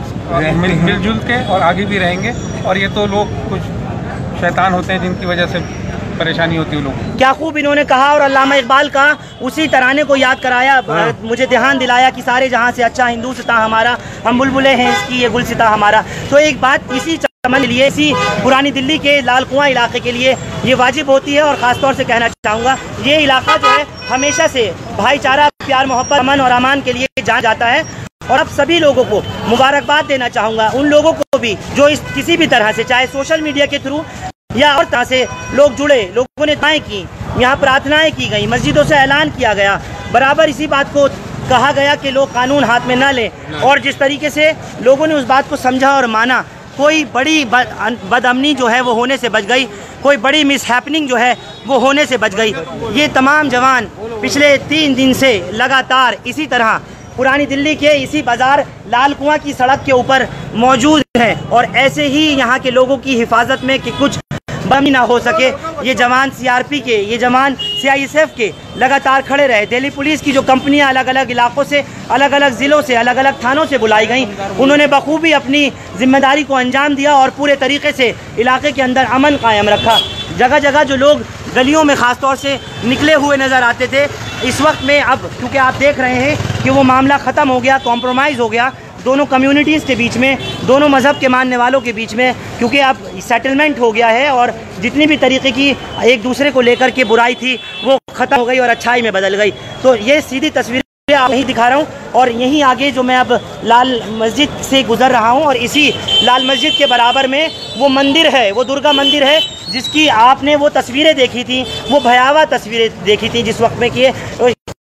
मिलजुल के और आगे भी रहेंगे। और ये तो लोग कुछ शैतान होते हैं जिनकी वजह से परेशानी होती है लोगों। क्या खूब इन्होंने कहा और अल्लामा इकबाल का उसी तराने को याद कराया, मुझे ध्यान दिलाया कि सारे जहां से अच्छा हिंदुस्ता हमारा, हम बुलबुलें हैं इसकी, ये गुलसिता हमारा। तो एक बात इसी चमन के लिए, इसी पुरानी दिल्ली के लाल कुआं इलाके के लिए ये वाजिब होती है। और ख़ास तौर से कहना चाहूँगा, ये इलाका जो है हमेशा से भाईचारा, प्यार, मोहब्बत, अमन और अमान के लिए जाना जाता है। और अब सभी लोगों को मुबारकबाद देना चाहूँगा, उन लोगों को भी जो इस किसी भी तरह से, चाहे सोशल मीडिया के थ्रू या और तरह से लोग जुड़े, लोगों ने दुआएं की, यहाँ प्रार्थनाएं की गई, मस्जिदों से ऐलान किया गया, बराबर इसी बात को कहा गया कि लोग कानून हाथ में ना लें। और जिस तरीके से लोगों ने उस बात को समझा और माना, कोई बड़ी बदअमनी जो है वो होने से बच गई, कोई बड़ी मिसहैपनिंग जो है वो होने से बच गई। ये तमाम जवान पिछले 3 दिन से लगातार इसी तरह पुरानी दिल्ली के इसी बाज़ार लाल कुआं की सड़क के ऊपर मौजूद हैं और ऐसे ही यहाँ के लोगों की हिफाजत में कि कुछ बम ना हो सके, ये जवान सीआरपी के, ये जवान सीआईएसएफ के लगातार खड़े रहे। दिल्ली पुलिस की जो कंपनियां अलग अलग इलाकों से, अलग अलग ज़िलों से, अलग अलग थानों से बुलाई गईं, उन्होंने बखूबी अपनी जिम्मेदारी को अंजाम दिया और पूरे तरीके से इलाके के अंदर अमन कायम रखा। जगह जगह जो लोग गलियों में ख़ास तौर से निकले हुए नज़र आते थे, इस वक्त में अब क्योंकि आप देख रहे हैं कि वो मामला ख़त्म हो गया, कॉम्प्रोमाइज़ हो गया दोनों कम्युनिटीज़ के बीच में, दोनों मज़हब के मानने वालों के बीच में, क्योंकि अब सेटलमेंट हो गया है और जितनी भी तरीके की एक दूसरे को लेकर के बुराई थी वो ख़त्म हो गई और अच्छाई में बदल गई। तो ये सीधी तस्वीर आप यहीं दिखा रहा हूँ और यहीं आगे जो मैं अब लाल मस्जिद से गुजर रहा हूँ और इसी लाल मस्जिद के बराबर में वो मंदिर है, वो दुर्गा मंदिर है जिसकी आपने वो तस्वीरें देखी थी, वो भयावह तस्वीरें देखी थी जिस वक्त में कि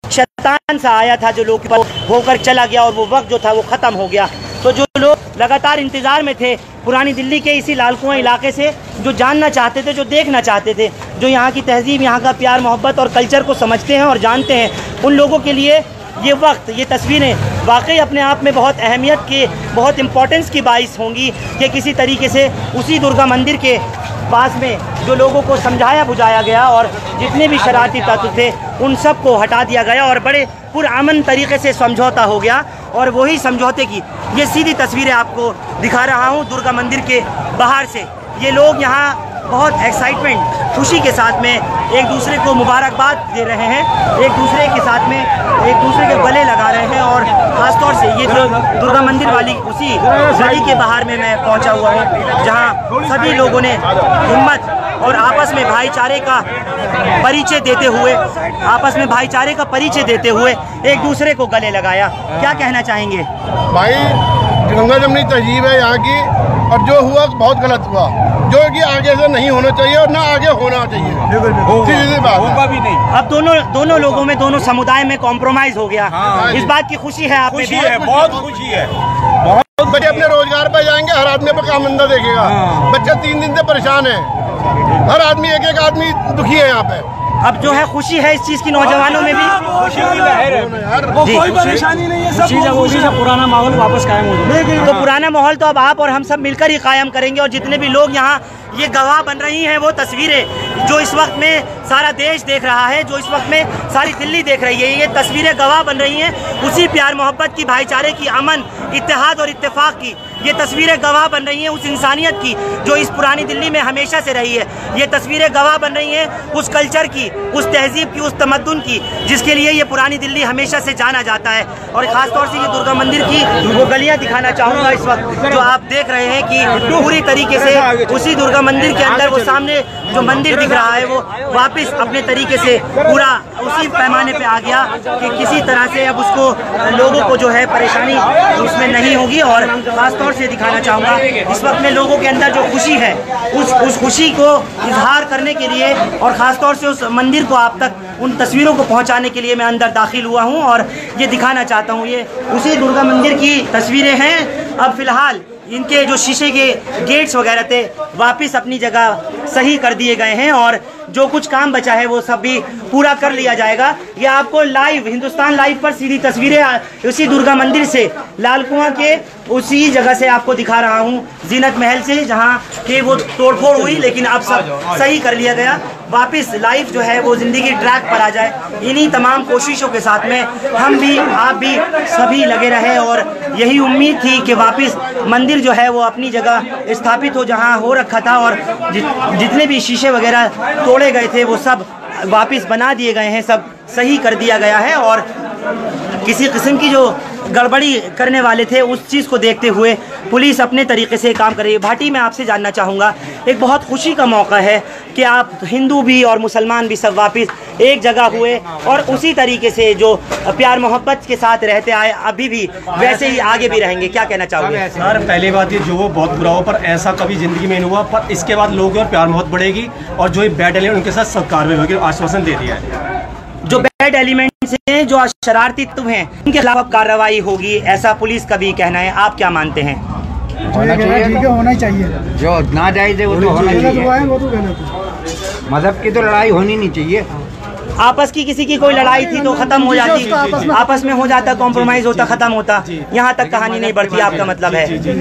शैतान सा आया था जो लोग होकर चला गया और वो वक्त जो था वो ख़त्म हो गया। तो जो लोग लगातार इंतज़ार में थे पुरानी दिल्ली के इसी लाल कुआं इलाके से, जो जानना चाहते थे, जो देखना चाहते थे, जो यहाँ की तहज़ीब, यहाँ का प्यार मोहब्बत और कल्चर को समझते हैं और जानते हैं, उन लोगों के लिए ये वक्त, ये तस्वीरें वाकई अपने आप में बहुत अहमियत के, बहुत इम्पोर्टेंस की बाइस होंगी कि किसी तरीके से उसी दुर्गा मंदिर के पास में जो लोगों को समझाया बुझाया गया और जितने भी शरारती तत्व थे उन सब को हटा दिया गया और बड़े पुरअमन तरीके से समझौता हो गया। और वही समझौते की ये सीधी तस्वीरें आपको दिखा रहा हूँ दुर्गा मंदिर के बाहर से। ये लोग यहाँ बहुत एक्साइटमेंट, खुशी के साथ में एक दूसरे को मुबारकबाद दे रहे हैं, एक दूसरे के साथ में एक दूसरे के गले लगा रहे हैं। और ख़ासतौर से ये जो दुर्गा मंदिर वाली उसी गली के बाहर में मैं पहुंचा हुआ हूँ जहां सभी लोगों ने हिम्मत और आपस में भाईचारे का परिचय देते हुए एक दूसरे को गले लगाया। क्या कहना चाहेंगे भाई? गंगा जमुनी तहजीब है यहाँ की, और जो हुआ बहुत गलत हुआ, जो कि आगे से नहीं होना चाहिए और ना आगे होना चाहिए। सीधी बात होगा भी नहीं। अब दोनों लोगों में, दोनों समुदाय में कॉम्प्रोमाइज हो गया। इस बात की खुशी है, आपको खुशी है, बहुत खुशी है। बहुत बच्चे अपने रोजगार पर जाएंगे, हर आदमी अपना काम धंधा देखेगा। बच्चे 3 दिन से परेशान है, हर आदमी एक आदमी दुखी है यहाँ पे। अब जो है खुशी है इस चीज की, नौजवानों में भी खुशी की लहर है, कोई परेशानी नहीं है, सब पुराना माहौल वापस कायम हो जाए। तो पुराना माहौल तो अब आप और हम सब मिलकर ही कायम करेंगे। और जितने भी लोग यहाँ ये गवाह बन रही हैं वो तस्वीरें जो इस वक्त में सारा देश देख रहा है, जो इस वक्त में सारी दिल्ली देख रही है, ये तस्वीरें गवाह बन रही हैं उसी प्यार मोहब्बत की, भाईचारे की, अमन, इत्तेहाद और इत्तेफाक की। ये तस्वीरें गवाह बन रही हैं उस इंसानियत की जो इस पुरानी दिल्ली में हमेशा से रही है। ये तस्वीरें गवाह बन रही हैं उस कल्चर की, उस तहजीब की, उस तमद्दुन की जिसके लिए ये पुरानी दिल्ली हमेशा से जाना जाता है। और ख़ासतौर से ये दुर्गा मंदिर की वो गलियाँ दिखाना चाहूँगा इस वक्त जो आप देख रहे हैं कि पूरी तरीके से उसी दुर्गा मंदिर के अंदर वो सामने जो मंदिर दिख रहा है वो वापस अपने तरीके से पूरा उसी पैमाने पे आ गया कि किसी तरह से अब उसको लोगों को जो है परेशानी उसमें नहीं होगी। और ख़ासतौर से दिखाना चाहूँगा इस वक्त में लोगों के अंदर जो खुशी है उस खुशी को इजहार करने के लिए और ख़ासतौर से उस मंदिर को आप तक उन तस्वीरों को पहुँचाने के लिए मैं अंदर दाखिल हुआ हूँ और ये दिखाना चाहता हूँ। ये उसी दुर्गा मंदिर की तस्वीरें हैं। अब फ़िलहाल इनके जो शीशे के गेट्स वगैरह थे वापस अपनी जगह सही कर दिए गए हैं और जो कुछ काम बचा है वो सब भी पूरा कर लिया जाएगा। ये आपको लाइव हिंदुस्तान लाइव पर सीधी तस्वीरें उसी दुर्गा मंदिर से, लाल कुआं के उसी जगह से आपको दिखा रहा हूँ, जीनत महल से, जहाँ के वो तोड़फोड़ हुई लेकिन अब सब सही कर लिया गया। वापस लाइफ जो है वो ज़िंदगी ट्रैक पर आ जाए। इन्हीं तमाम कोशिशों के साथ में हम भी, आप भी, सभी लगे रहे और यही उम्मीद थी कि वापस मंदिर जो है वो अपनी जगह स्थापित हो जहाँ हो रखा था और जितने भी शीशे वगैरह तोड़े गए थे वो सब वापस बना दिए गए हैं, सब सही कर दिया गया है। और किसी किस्म की जो गड़बड़ी करने वाले थे उस चीज़ को देखते हुए पुलिस अपने तरीके से काम कर रही है। भाटी, मैं आपसे जानना चाहूँगा, एक बहुत खुशी का मौका है कि आप हिंदू भी और मुसलमान भी सब वापस एक जगह हुए और उसी तरीके से जो प्यार मोहब्बत के साथ रहते आए अभी भी वैसे ही आगे भी रहेंगे। क्या कहना चाहोगे? सर, पहली बात ये जो बहुत बुरा हो पर ऐसा कभी ज़िंदगी में नहीं हुआ, पर इसके बाद लोगों और प्यार मोहब्बत बढ़ेगी और जो बैड एलिमेंट उनके साथ सब कार्रवाई होगी, आश्वासन दे दिया है। जो बैड एलिमेंट्स हैं, जो शरारती तत्व हैं, उनके खिलाफ कार्रवाई होगी ऐसा पुलिस का भी कहना है। आप क्या मानते हैं? होना चाहिए, होना चाहिए। जो नाजायज है वो तो होना चाहिए। मजहब की तो लड़ाई होनी नहीं चाहिए। आपस की किसी की कोई लड़ाई थी तो खत्म हो जाती, आपस में हो जाता, कॉम्प्रोमाइज होता, खत्म होता, यहाँ तक कहानी नहीं बढ़ती, आपका मतलब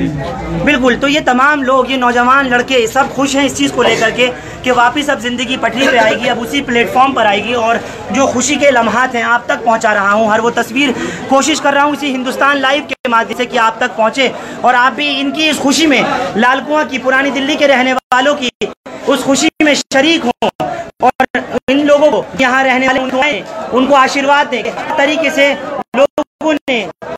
है। बिल्कुल। तो ये तमाम लोग, ये नौजवान लड़के सब खुश हैं इस चीज़ को लेकर के कि वापस अब ज़िंदगी पटरी पे आएगी, अब उसी प्लेटफॉर्म पर आएगी और जो खुशी के लम्हात हैं आप तक पहुँचा रहा हूँ। हर वो तस्वीर कोशिश कर रहा हूँ इसी हिंदुस्तान लाइव के माध्यम से कि आप तक पहुँचे और आप भी इनकी इस खुशी में, लाल कुआं की, पुरानी दिल्ली के रहने वालों की उस खुशी में शरीक हों और इन लोगों को, यहाँ रहने वाले उनको आशीर्वाद दें। तरीके से लोगों ने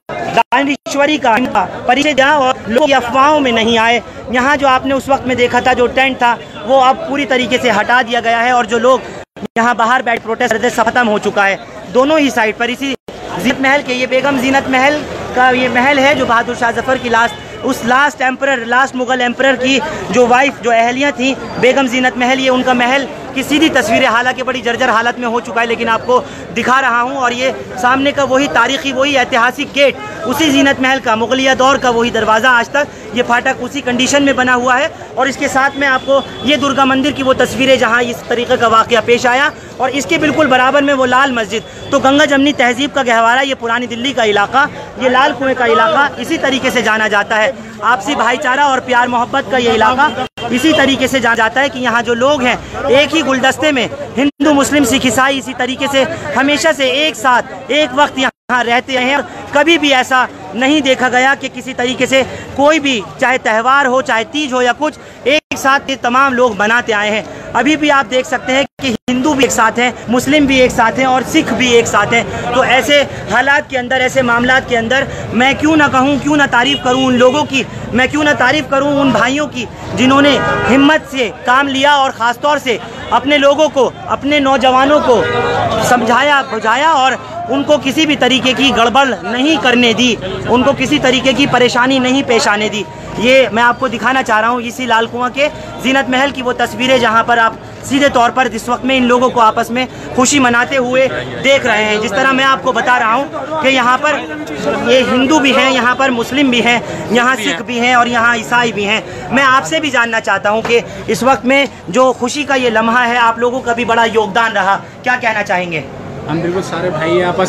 दानेश्वरी का परिचय दिया और लोग अफवाहों में नहीं आए। यहाँ जो आपने उस वक्त में देखा था, जो टेंट था, वो अब पूरी तरीके से हटा दिया गया है और जो लोग यहाँ बाहर बैठ प्रोटेस्ट करते सब खत्म हो चुका है दोनों ही साइड पर। इसी जीनत महल के, ये बेगम जीनत महल का ये महल है जो बहादुर शाह जफर की लास्ट मुगल एम्परर की जो वाइफ, जो अहलियाँ थी, बेगम जीनत महल, ये उनका महल की सीधी तस्वीरें, हालांकि बड़ी जर्जर हालत में हो चुका है, लेकिन आपको दिखा रहा हूं। और ये सामने का वही तारीखी, वही ऐतिहासिक गेट, उसी जीनत महल का मुगलिया दौर का वही दरवाज़ा, आज तक ये फाटक उसी कंडीशन में बना हुआ है। और इसके साथ में आपको ये दुर्गा मंदिर की वो तस्वीरें जहाँ इस तरीके का वाक़या पेश आया, और इसके बिल्कुल बराबर में वो लाल मस्जिद। तो गंगा जमनी तहजीब का गहवारा, ये पुरानी दिल्ली का इलाका, ये लाल कुएं का इलाका इसी तरीके से जाना जाता है। आपसी भाईचारा और प्यार मोहब्बत का ये इलाका इसी तरीके से जाना जाता है कि यहाँ जो लोग हैं एक ही गुलदस्ते में, हिंदू मुस्लिम सिख ईसाई, इसी तरीके से हमेशा से एक साथ एक वक्त यहाँ रहते हैं। कभी भी ऐसा नहीं देखा गया कि किसी तरीके से कोई भी, चाहे त्यौहार हो, चाहे तीज हो या कुछ, एक साथ ये तमाम लोग बनाते आए हैं। अभी भी आप देख सकते हैं कि हिंदू भी एक साथ हैं, मुस्लिम भी एक साथ हैं और सिख भी एक साथ हैं। तो ऐसे हालात के अंदर, ऐसे मामलात के अंदर मैं क्यों ना कहूँ, क्यों ना तारीफ़ करूँ उन लोगों की, मैं क्यों ना तारीफ़ करूँ उन भाइयों की जिन्होंने हिम्मत से काम लिया और ख़ास तौर से अपने लोगों को, अपने नौजवानों को समझाया बुझाया और उनको किसी भी तरीके की गड़बड़ नहीं करने दी, उनको किसी तरीके की परेशानी नहीं पेश आने दी। ये मैं आपको दिखाना चाह रहा हूँ इसी लाल कुआं के जीनत महल की वो तस्वीरें, जहाँ पर आप सीधे तौर पर इस वक्त में इन लोगों को आपस में खुशी मनाते हुए देख रहे हैं। जिस तरह मैं आपको बता रहा हूँ कि यहाँ पर ये हिंदू भी हैं, यहाँ पर मुस्लिम भी हैं, यहाँ सिख भी हैं और यहाँ ईसाई भी हैं। मैं आपसे भी जानना चाहता हूँ कि इस वक्त में जो खुशी का ये लम्हा है, आप लोगों का भी बड़ा योगदान रहा, क्या कहना चाहेंगे? हम बिल्कुल सारे भाई आपस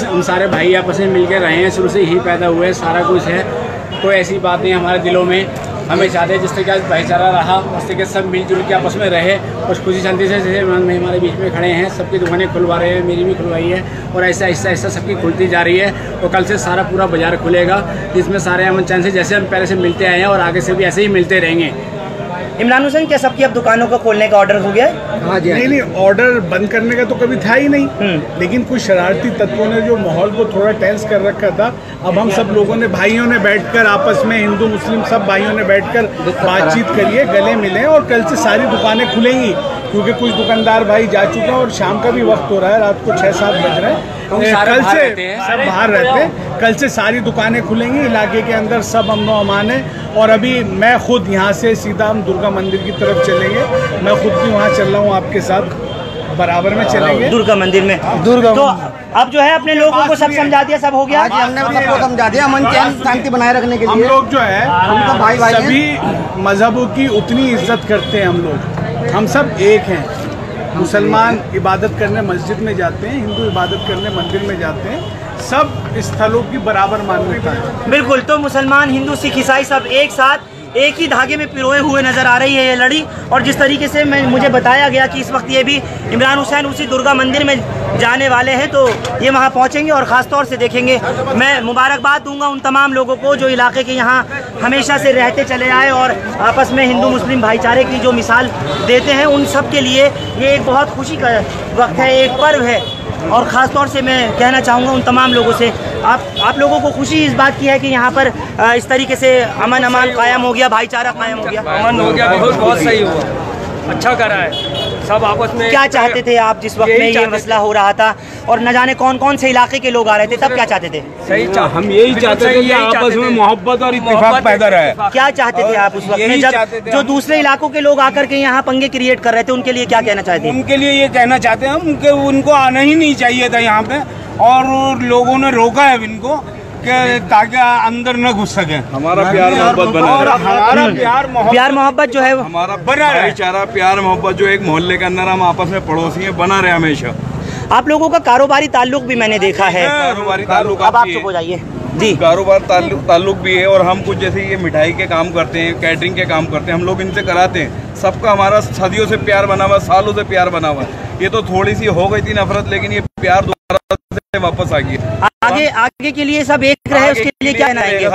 में मिलकर रहे हैं, शुरू से ही पैदा हुए, सारा कुछ है, कोई ऐसी बात नहीं हमारे दिलों में। हमें चाहते हैं जिस तरीके का भाईचारा रहा उस तरीके सब मिलजुल के आपस में रहे और खुशी शांति से, जैसे हमारे बीच में खड़े हैं, सबकी दुकानें खुलवा रहे हैं, मेरी भी खुलवाई है और ऐसा आहिस्ता आहिस्ता सबकी खुलती जा रही है। और कल से सारा पूरा बाजार खुलेगा, जिसमें सारे अमन चैन से जैसे हम पहले से मिलते आए हैं और आगे से भी ऐसे ही मिलते रहेंगे। इमरान हुसैन, क्या सबकी अब दुकानों को खोलने का ऑर्डर हो गया है? हाँ जी, नहीं, ऑर्डर बंद करने का तो कभी था ही नहीं, लेकिन कुछ शरारती तत्वों ने जो माहौल को थोड़ा टेंस कर रखा था, अब हम सब लोगों ने, भाइयों ने बैठकर आपस में, हिंदू मुस्लिम सब भाइयों ने बैठकर बातचीत करिए, गले मिले और कल से सारी दुकानें खुलेंगी, क्योंकि कुछ दुकानदार भाई जा चुके हैं और शाम का भी वक्त हो रहा है, रात को 6-7 बज रहे हैं, कल से सब बाहर रहते हैं। कल से सारी दुकानें खुलेंगी, इलाके के अंदर सब अमन व अमान है। और अभी मैं खुद यहाँ से सीधा हम दुर्गा मंदिर की तरफ चलेंगे, मैं खुद भी वहाँ चल रहा हूँ आपके साथ, बराबर में चलेंगे दुर्गा मंदिर में। तो अब जो है अपने लोगों को सब समझा दिया, सब हो गया, हमने सबको समझा दिया, अमन चैन शांति बनाए रखने के लिए। हम लोग जो है भाई सभी मजहबों की उतनी इज्जत करते हैं, हम लोग, हम सब एक हैं। मुसलमान इबादत करने मस्जिद में जाते हैं, हिंदू इबादत करने मंदिर में जाते हैं, सब स्थलों की बराबर मान्यता है। बिल्कुल, तो मुसलमान, हिंदू, सिख, ईसाई सब एक साथ एक ही धागे में पिरोए हुए नजर आ रही है ये लड़ी। और जिस तरीके से मुझे बताया गया कि इस वक्त ये भी इमरान हुसैन उसी दुर्गा मंदिर में जाने वाले हैं, तो ये वहाँ पहुँचेंगे और ख़ास तौर से देखेंगे। मैं मुबारकबाद दूंगा उन तमाम लोगों को जो इलाके के यहाँ हमेशा से रहते चले आए और आपस में हिंदू मुस्लिम भाईचारे की जो मिसाल देते हैं, उन सब के लिए ये एक बहुत खुशी का वक्त है, एक पर्व है। और ख़ास तौर से मैं कहना चाहूँगा उन तमाम लोगों से, आप लोगों को खुशी इस बात की है कि यहाँ पर इस तरीके से अमन अमान कायम हो गया, भाईचारा कायम हो गया, अमन हो गया, बहुत सही हुआ, अच्छा करा है सब आपस में। क्या चाहते थे आप जिस वक्त में ये मसला हो रहा था और न जाने कौन कौन से इलाके के लोग आ रहे थे, तब क्या चाहते थे? सही, हम यही चाहते थे कि आपस में मोहब्बत और इत्तेफाक पैदा रहे। क्या चाहते थे आप उस वक्त में जब जो दूसरे इलाकों के लोग आकर के यहाँ पंगे क्रिएट कर रहे थे, उनके लिए क्या कहना चाहते हैं? उनके लिए ये कहना चाहते हैं हम कि उनको आना ही नहीं चाहिए था यहाँ पे, और लोगों ने रोका है इनको ताकि अंदर न घुस सके। हमारा प्यार मोहब्बत बना और हमारा प्यार मोहब्बत जो है हमारा बना रहे, भाईचारा प्यार मोहब्बत जो एक मोहल्ले के अंदर हम आपस में पड़ोसी हैं, बना रहे हमेशा। आप लोगों का कारोबारी ताल्लुक भी मैंने देखा है, कारोबारी ताल्लुक, अब आप चुप हो जाइए जी, कारोबार ताल्लुक भी है। और हम कुछ जैसे ये मिठाई के काम करते हैं, कैटरिंग के काम करते हैं, हम लोग इनसे कराते हैं। सबका हमारा सदियों से प्यार बना हुआ, सालों से प्यार बना हुआ। ये तो थोड़ी सी हो गई थी नफरत, लेकिन ये प्यार दोबारा से वापस आ गया। आगे के लिए सब एक रहे, उसके लिए क्या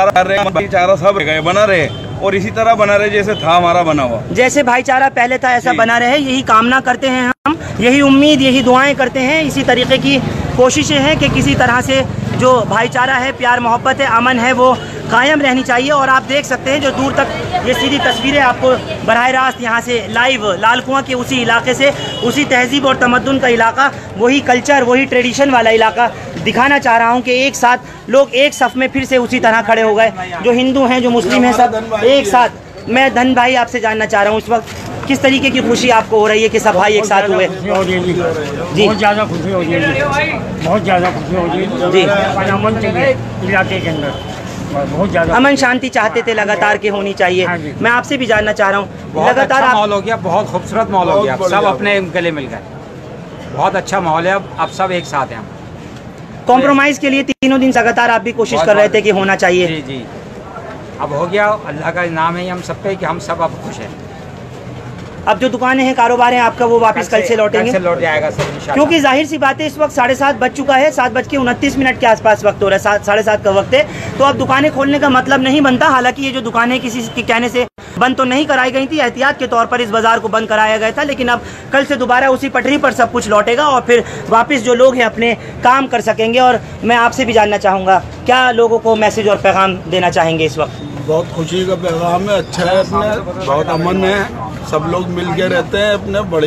भाईचारा सब बना रहे और इसी तरह बना रहे जैसे था हमारा बना हुआ। जैसे भाईचारा पहले था ऐसा बना रहे, यही कामना करते हैं हम, यही उम्मीद, यही दुआएं करते हैं। इसी तरीके की कोशिशें हैं कि किसी तरह से जो भाईचारा है, प्यार मोहब्बत है, अमन है, वो कायम रहनी चाहिए। और आप देख सकते हैं जो दूर तक ये सीधी तस्वीरें आपको बराह रास्त यहाँ से लाइव लाल कुआं के उसी इलाके से, उसी तहजीब और तमद्दुन का इलाका, वही कल्चर, वही ट्रेडिशन वाला इलाका दिखाना चाह रहा हूँ कि एक साथ लोग एक सफ़ में फिर से उसी तरह खड़े हो गए, जो हिंदू हैं, जो मुस्लिम हैं, सब एक साथ। मैं धन भाई आपसे जानना चाह रहा हूँ, इस वक्त किस तरीके की खुशी आपको हो रही है कि सब भाई एक साथ हुए? जी बहुत ज़्यादा खुशी हो रही है, बहुत ज़्यादा खुशी हो रही है जी। अमन चाहिए इलाके के अंदर, बहुत ज़्यादा अमन शांति चाहते थे लगातार के होनी चाहिए। मैं आपसे भी जानना चाह रहा हूँ, लगातार अच्छा माहौल हो गया, बहुत खूबसूरत माहौल हो गया, सब अपने गले मिल गए, बहुत अच्छा माहौल है, अब सब एक साथ हैं। कॉम्प्रोमाइज़ के लिए तीनों दिन लगातार आप भी कोशिश कर रहे थे कि होना चाहिए। जी जी, अब हो गया, अल्लाह का इनाम है हम सब पे कि हम सब अब खुश हैं। अब जो दुकानें हैं, कारोबार है आपका, वो वापस कल से लौटेंगे? कल से लौट जाएगा सब इंशाल्लाह। क्योंकि जाहिर सी बात है इस वक्त 7:30 बज चुका है, 7:29 के आसपास वक्त हो रहा है, 7:30 का वक्त है, तो अब दुकानें खोलने का मतलब नहीं बनता। हालांकि ये जो दुकानें किसी के कहने से बंद तो नहीं कराई गई थी, एहतियात के तौर पर इस बाजार को बंद कराया गया था, लेकिन अब कल से दोबारा उसी पटरी पर सब कुछ लौटेगा और फिर वापस जो लोग हैं अपने काम कर सकेंगे। और मैं आपसे भी जानना चाहूँगा, क्या लोगों को मैसेज और पैगाम देना चाहेंगे इस वक्त? बहुत खुशी का पैगाम है, अच्छा है, अपने बहुत अमन है, सब लोग मिल के रहते हैं, अपने बड़े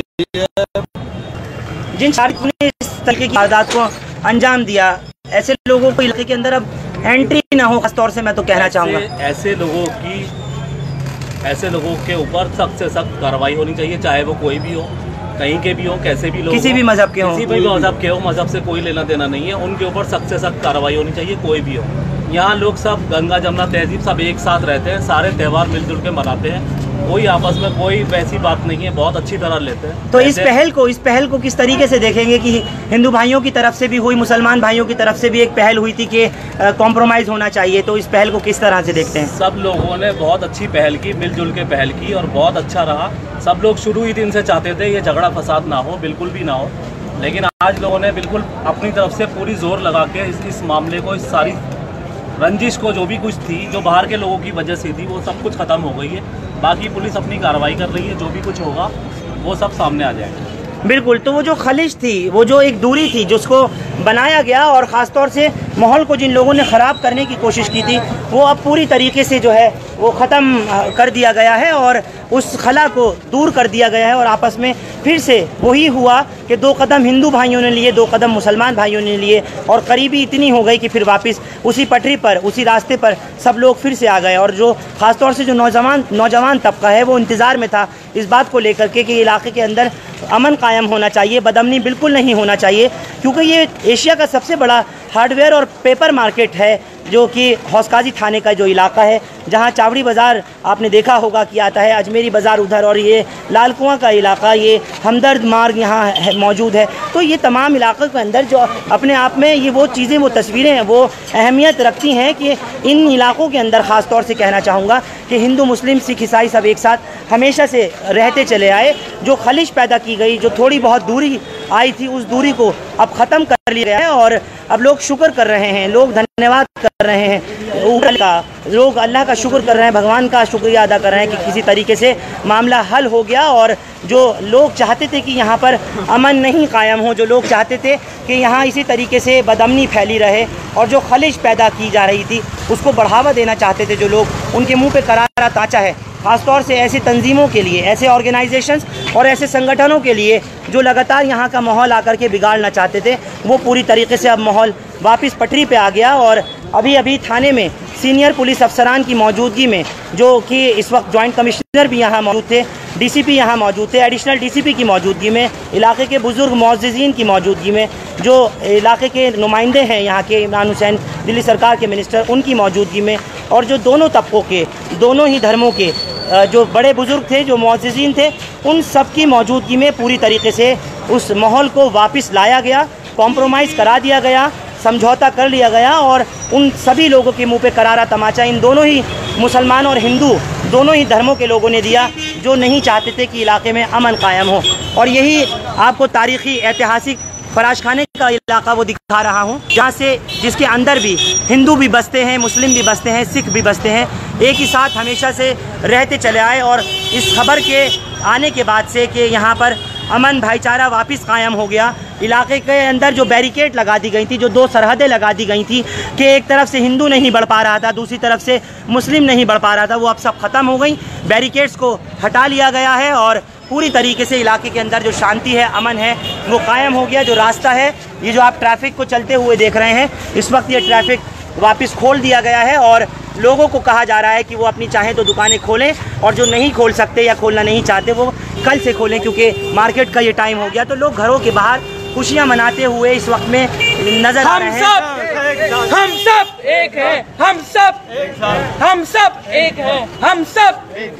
जिन शारिक ने इस तरीके की वारदात को अंजाम दिया, ऐसे लोगों को इलाके के अंदर अब एंट्री ना हो, खासतौर से मैं तो कहना चाहूँगा ऐसे लोगों के ऊपर सख्त से सख्त कार्रवाई होनी चाहिए, चाहे वो कोई भी हो, कहीं के भी हो, कैसे भी लोग, किसी भी मजहब के हो, किसी भी मजहब के हो, मजहब से कोई लेना देना नहीं है, उनके ऊपर सख्त से सख्त कार्रवाई होनी चाहिए, कोई भी हो। यहाँ लोग सब गंगा जमुना तहजीब सब एक साथ रहते हैं, सारे त्यौहार मिलजुल के मनाते हैं, कोई आपस में कोई वैसी बात नहीं है, बहुत अच्छी तरह लेते हैं। तो इस पहल को किस तरीके से देखेंगे कि हिंदू भाइयों की तरफ से भी हुई, मुसलमान भाइयों की तरफ से भी एक पहल हुई थी कि कॉम्प्रोमाइज़ होना चाहिए, तो इस पहल को किस तरह से देखते हैं? सब लोगों ने बहुत अच्छी पहल की, मिलजुल के पहल की और बहुत अच्छा रहा। सब लोग शुरू ही दिन से चाहते थे ये झगड़ा फसाद ना हो, बिल्कुल भी ना हो, लेकिन आज लोगों ने बिल्कुल अपनी तरफ से पूरी जोर लगा के इस मामले को, इस सारी रंजिश को, जो भी कुछ थी, जो बाहर के लोगों की वजह से थी, वो सब कुछ ख़त्म हो गई है। बाकी पुलिस अपनी कार्रवाई कर रही है, जो भी कुछ होगा वो सब सामने आ जाएगा। बिल्कुल, तो वो जो खलिश थी, वो जो एक दूरी थी जिसको बनाया गया और ख़ास तौर से माहौल को जिन लोगों ने ख़राब करने की कोशिश की थी, वो अब पूरी तरीके से जो है वो ख़त्म कर दिया गया है और उस खला को दूर कर दिया गया है। और आपस में फिर से वही हुआ कि 2 कदम हिंदू भाइयों ने लिए, 2 कदम मुसलमान भाइयों ने लिए और करीबी इतनी हो गई कि फिर वापस उसी पटरी पर, उसी रास्ते पर सब लोग फिर से आ गए। और जो ख़ास तौर से जो नौजवान तबका है वो इंतज़ार में था इस बात को लेकर के कि इलाके के अंदर अमन कायम होना चाहिए, बदअमनी बिल्कुल नहीं होना चाहिए, क्योंकि ये एशिया का सबसे बड़ा हार्डवेयर और पेपर मार्केट है, जो कि हौसकाजी थाने का जो इलाका है, जहां चावड़ी बाज़ार आपने देखा होगा कि आता है, अजमेरी बाज़ार उधर, और ये लाल कुआं का इलाका, ये हमदर्द मार्ग यहाँ मौजूद है। तो ये तमाम इलाक़ों के अंदर जो अपने आप में ये वो चीज़ें, वो तस्वीरें हैं, वो अहमियत रखती हैं कि इन इलाक़ों के अंदर ख़ास तौर से कहना चाहूँगा कि हिंदू, मुस्लिम, सिख, ईसाई सब एक साथ हमेशा से रहते चले आए। जो खलिश पैदा की गई, जो थोड़ी बहुत दूरी आई थी, उस दूरी को अब ख़त्म कर लिया गया है और अब लोग शुक्र कर रहे हैं, लोग धन्यवाद कर रहे हैं ऊपर का, लोग अल्लाह का शुक्र कर रहे हैं, भगवान का शुक्रिया अदा कर रहे हैं कि किसी तरीके से मामला हल हो गया। और जो लोग चाहते थे कि यहाँ पर अमन नहीं कायम हो, जो लोग चाहते थे कि यहाँ इसी तरीके से बदअमनी फैली रहे और जो खलिश पैदा की जा रही थी उसको बढ़ावा देना चाहते थे जो लोग, उनके मुँह पर करारा ताचा है। ख़ासतौर से ऐसी तंजीमों के लिए, ऐसे ऑर्गेनाइजेशंस और ऐसे संगठनों के लिए जो लगातार यहाँ का माहौल आकर के बिगाड़ना चाहते थे, वो पूरी तरीके से अब माहौल वापस पटरी पे आ गया। और अभी थाने में सीनियर पुलिस अफसरान की मौजूदगी में, जो कि इस वक्त जॉइंट कमिश्नर भी यहाँ मौजूद थे, डीसीपी यहाँ मौजूद थे, एडिशनल डीसीपी की मौजूदगी में, इलाके के बुज़ुर्ग मुअज़्ज़िज़ीन की मौजूदगी में, जो इलाके के नुमाइंदे हैं यहाँ के, इमरान हुसैन दिल्ली सरकार के मिनिस्टर, उनकी मौजूदगी में, और जो दोनों तबकों के, दोनों ही धर्मों के जो बड़े बुज़ुर्ग थे, जो मुअज़्ज़िज़ीन थे, उन सब की मौजूदगी में पूरी तरीके से उस माहौल को वापस लाया गया, कॉम्प्रोमाइज़ करा दिया गया, समझौता कर लिया गया और उन सभी लोगों के मुंह पे करारा तमाचा इन दोनों ही मुसलमान और हिंदू, दोनों ही धर्मों के लोगों ने दिया, जो नहीं चाहते थे कि इलाके में अमन कायम हो। और यही आपको तारीख़ी ऐतिहासिक फराश खाने का इलाका वो दिखा रहा हूँ, जहाँ से, जिसके अंदर भी हिंदू भी बसते हैं, मुस्लिम भी बसते हैं, सिख भी बसते हैं, एक ही साथ हमेशा से रहते चले आए। और इस खबर के आने के बाद से कि यहाँ पर अमन भाईचारा वापस कायम हो गया, इलाके के अंदर जो बैरिकेड लगा दी गई थी, जो 2 सरहदें लगा दी गई थी कि एक तरफ से हिंदू नहीं बढ़ पा रहा था, दूसरी तरफ से मुस्लिम नहीं बढ़ पा रहा था, वो अब सब ख़त्म हो गई, बैरिकेड्स को हटा लिया गया है और पूरी तरीके से इलाके के अंदर जो शांति है, अमन है, वो कायम हो गया। जो रास्ता है, ये जो आप ट्रैफिक को चलते हुए देख रहे हैं, इस वक्त ये ट्रैफिक वापस खोल दिया गया है और लोगों को कहा जा रहा है कि वो अपनी चाहें तो दुकानें खोलें और जो नहीं खोल सकते या खोलना नहीं चाहते वो कल से खोलें, क्योंकि मार्केट का ये टाइम हो गया। तो लोग घरों के बाहर खुशियां मनाते हुए इस वक्त में नजर आ रहे हैं। हम सब एक हैं, हम सब एक हैं, हम सब एक हैं, हम सब एक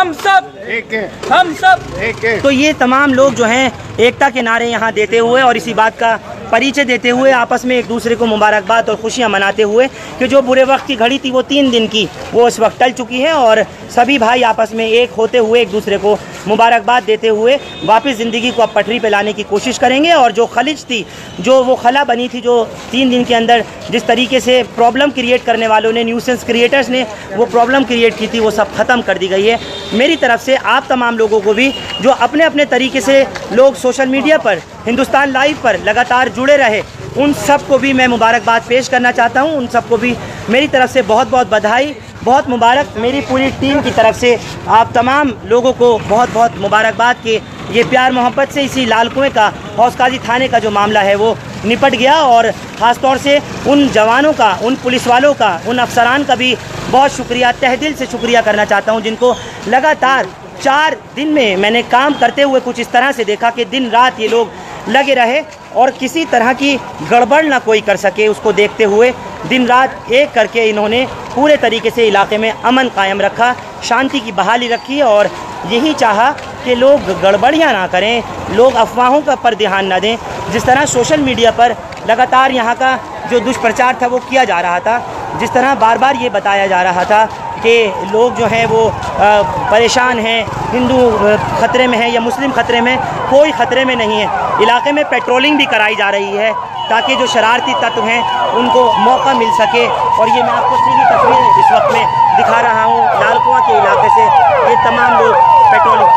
हैं, हम सब एक हैं। तो ये तमाम लोग जो हैं एकता के नारे यहाँ देते हुए और इसी बात का परिचय देते हुए आपस में एक दूसरे को मुबारकबाद और खुशियाँ मनाते हुए कि जो बुरे वक्त की घड़ी थी वो 3 दिन की वो इस वक्त टल चुकी है और सभी भाई आपस में एक होते हुए एक दूसरे को मुबारकबाद देते हुए वापस ज़िंदगी को अब पटरी पे लाने की कोशिश करेंगे। और जो खलिज थी, जो वो खला बनी थी, जो 3 दिन के अंदर जिस तरीके से प्रॉब्लम क्रिएट करने वालों ने, न्यूसेंस क्रिएटर्स ने वो प्रॉब्लम क्रिएट की थी, वो सब ख़त्म कर दी गई है। मेरी तरफ से आप तमाम लोगों को भी जो अपने अपने तरीके से लोग सोशल मीडिया पर, हिंदुस्तान लाइव पर लगातार जुड़े रहे, उन सब को भी मैं मुबारकबाद पेश करना चाहता हूं। उन सब को भी मेरी तरफ से बहुत बहुत बधाई, बहुत मुबारक। मेरी पूरी टीम की तरफ से आप तमाम लोगों को बहुत बहुत मुबारकबाद के ये प्यार मोहब्बत से इसी लाल कुएं का, हौस काजी थाने का जो मामला है वो निपट गया। और ख़ास तौर से उन जवानों का, उन पुलिस वालों का, उन अफसरान का भी बहुत शुक्रिया, तहे दिल से शुक्रिया करना चाहता हूँ, जिनको लगातार 4 दिन में मैंने काम करते हुए कुछ इस तरह से देखा कि दिन रात ये लोग लगे रहे और किसी तरह की गड़बड़ ना कोई कर सके, उसको देखते हुए दिन रात एक करके इन्होंने पूरे तरीके से इलाके में अमन कायम रखा, शांति की बहाली रखी और यही चाहा कि लोग गड़बड़ियाँ ना करें, लोग अफवाहों का पर ध्यान ना दें। जिस तरह सोशल मीडिया पर लगातार यहाँ का जो दुष्प्रचार था वो किया जा रहा था, जिस तरह बार बार ये बताया जा रहा था कि लोग जो हैं वो परेशान हैं, हिंदू ख़तरे में हैं या मुस्लिम ख़तरे में, कोई ख़तरे में नहीं है। इलाके में पेट्रोलिंग भी कराई जा रही है ताकि जो शरारती तत्व हैं उनको मौका मिल सके। और ये मैं आपको सीधी तस्वीर इस वक्त में दिखा रहा हूँ लालकुआ के इलाके से, ये तमाम लोग पेट्रोलिंग।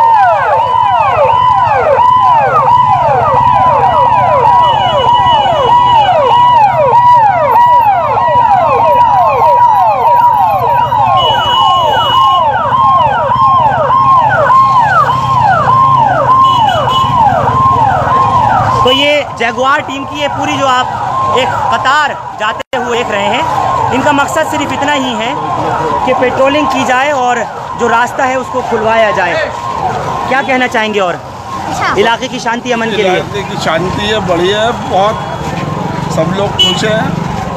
तो ये जगुआर टीम की ये पूरी जो आप एक कतार जाते हुए देख रहे हैं, इनका मकसद सिर्फ इतना ही है कि पेट्रोलिंग की जाए और जो रास्ता है उसको खुलवाया जाए। क्या कहना चाहेंगे? और इलाके की शांति अमन के लिए? इलाके की शांति है, बढ़िया है, बहुत सब लोग खुश हैं,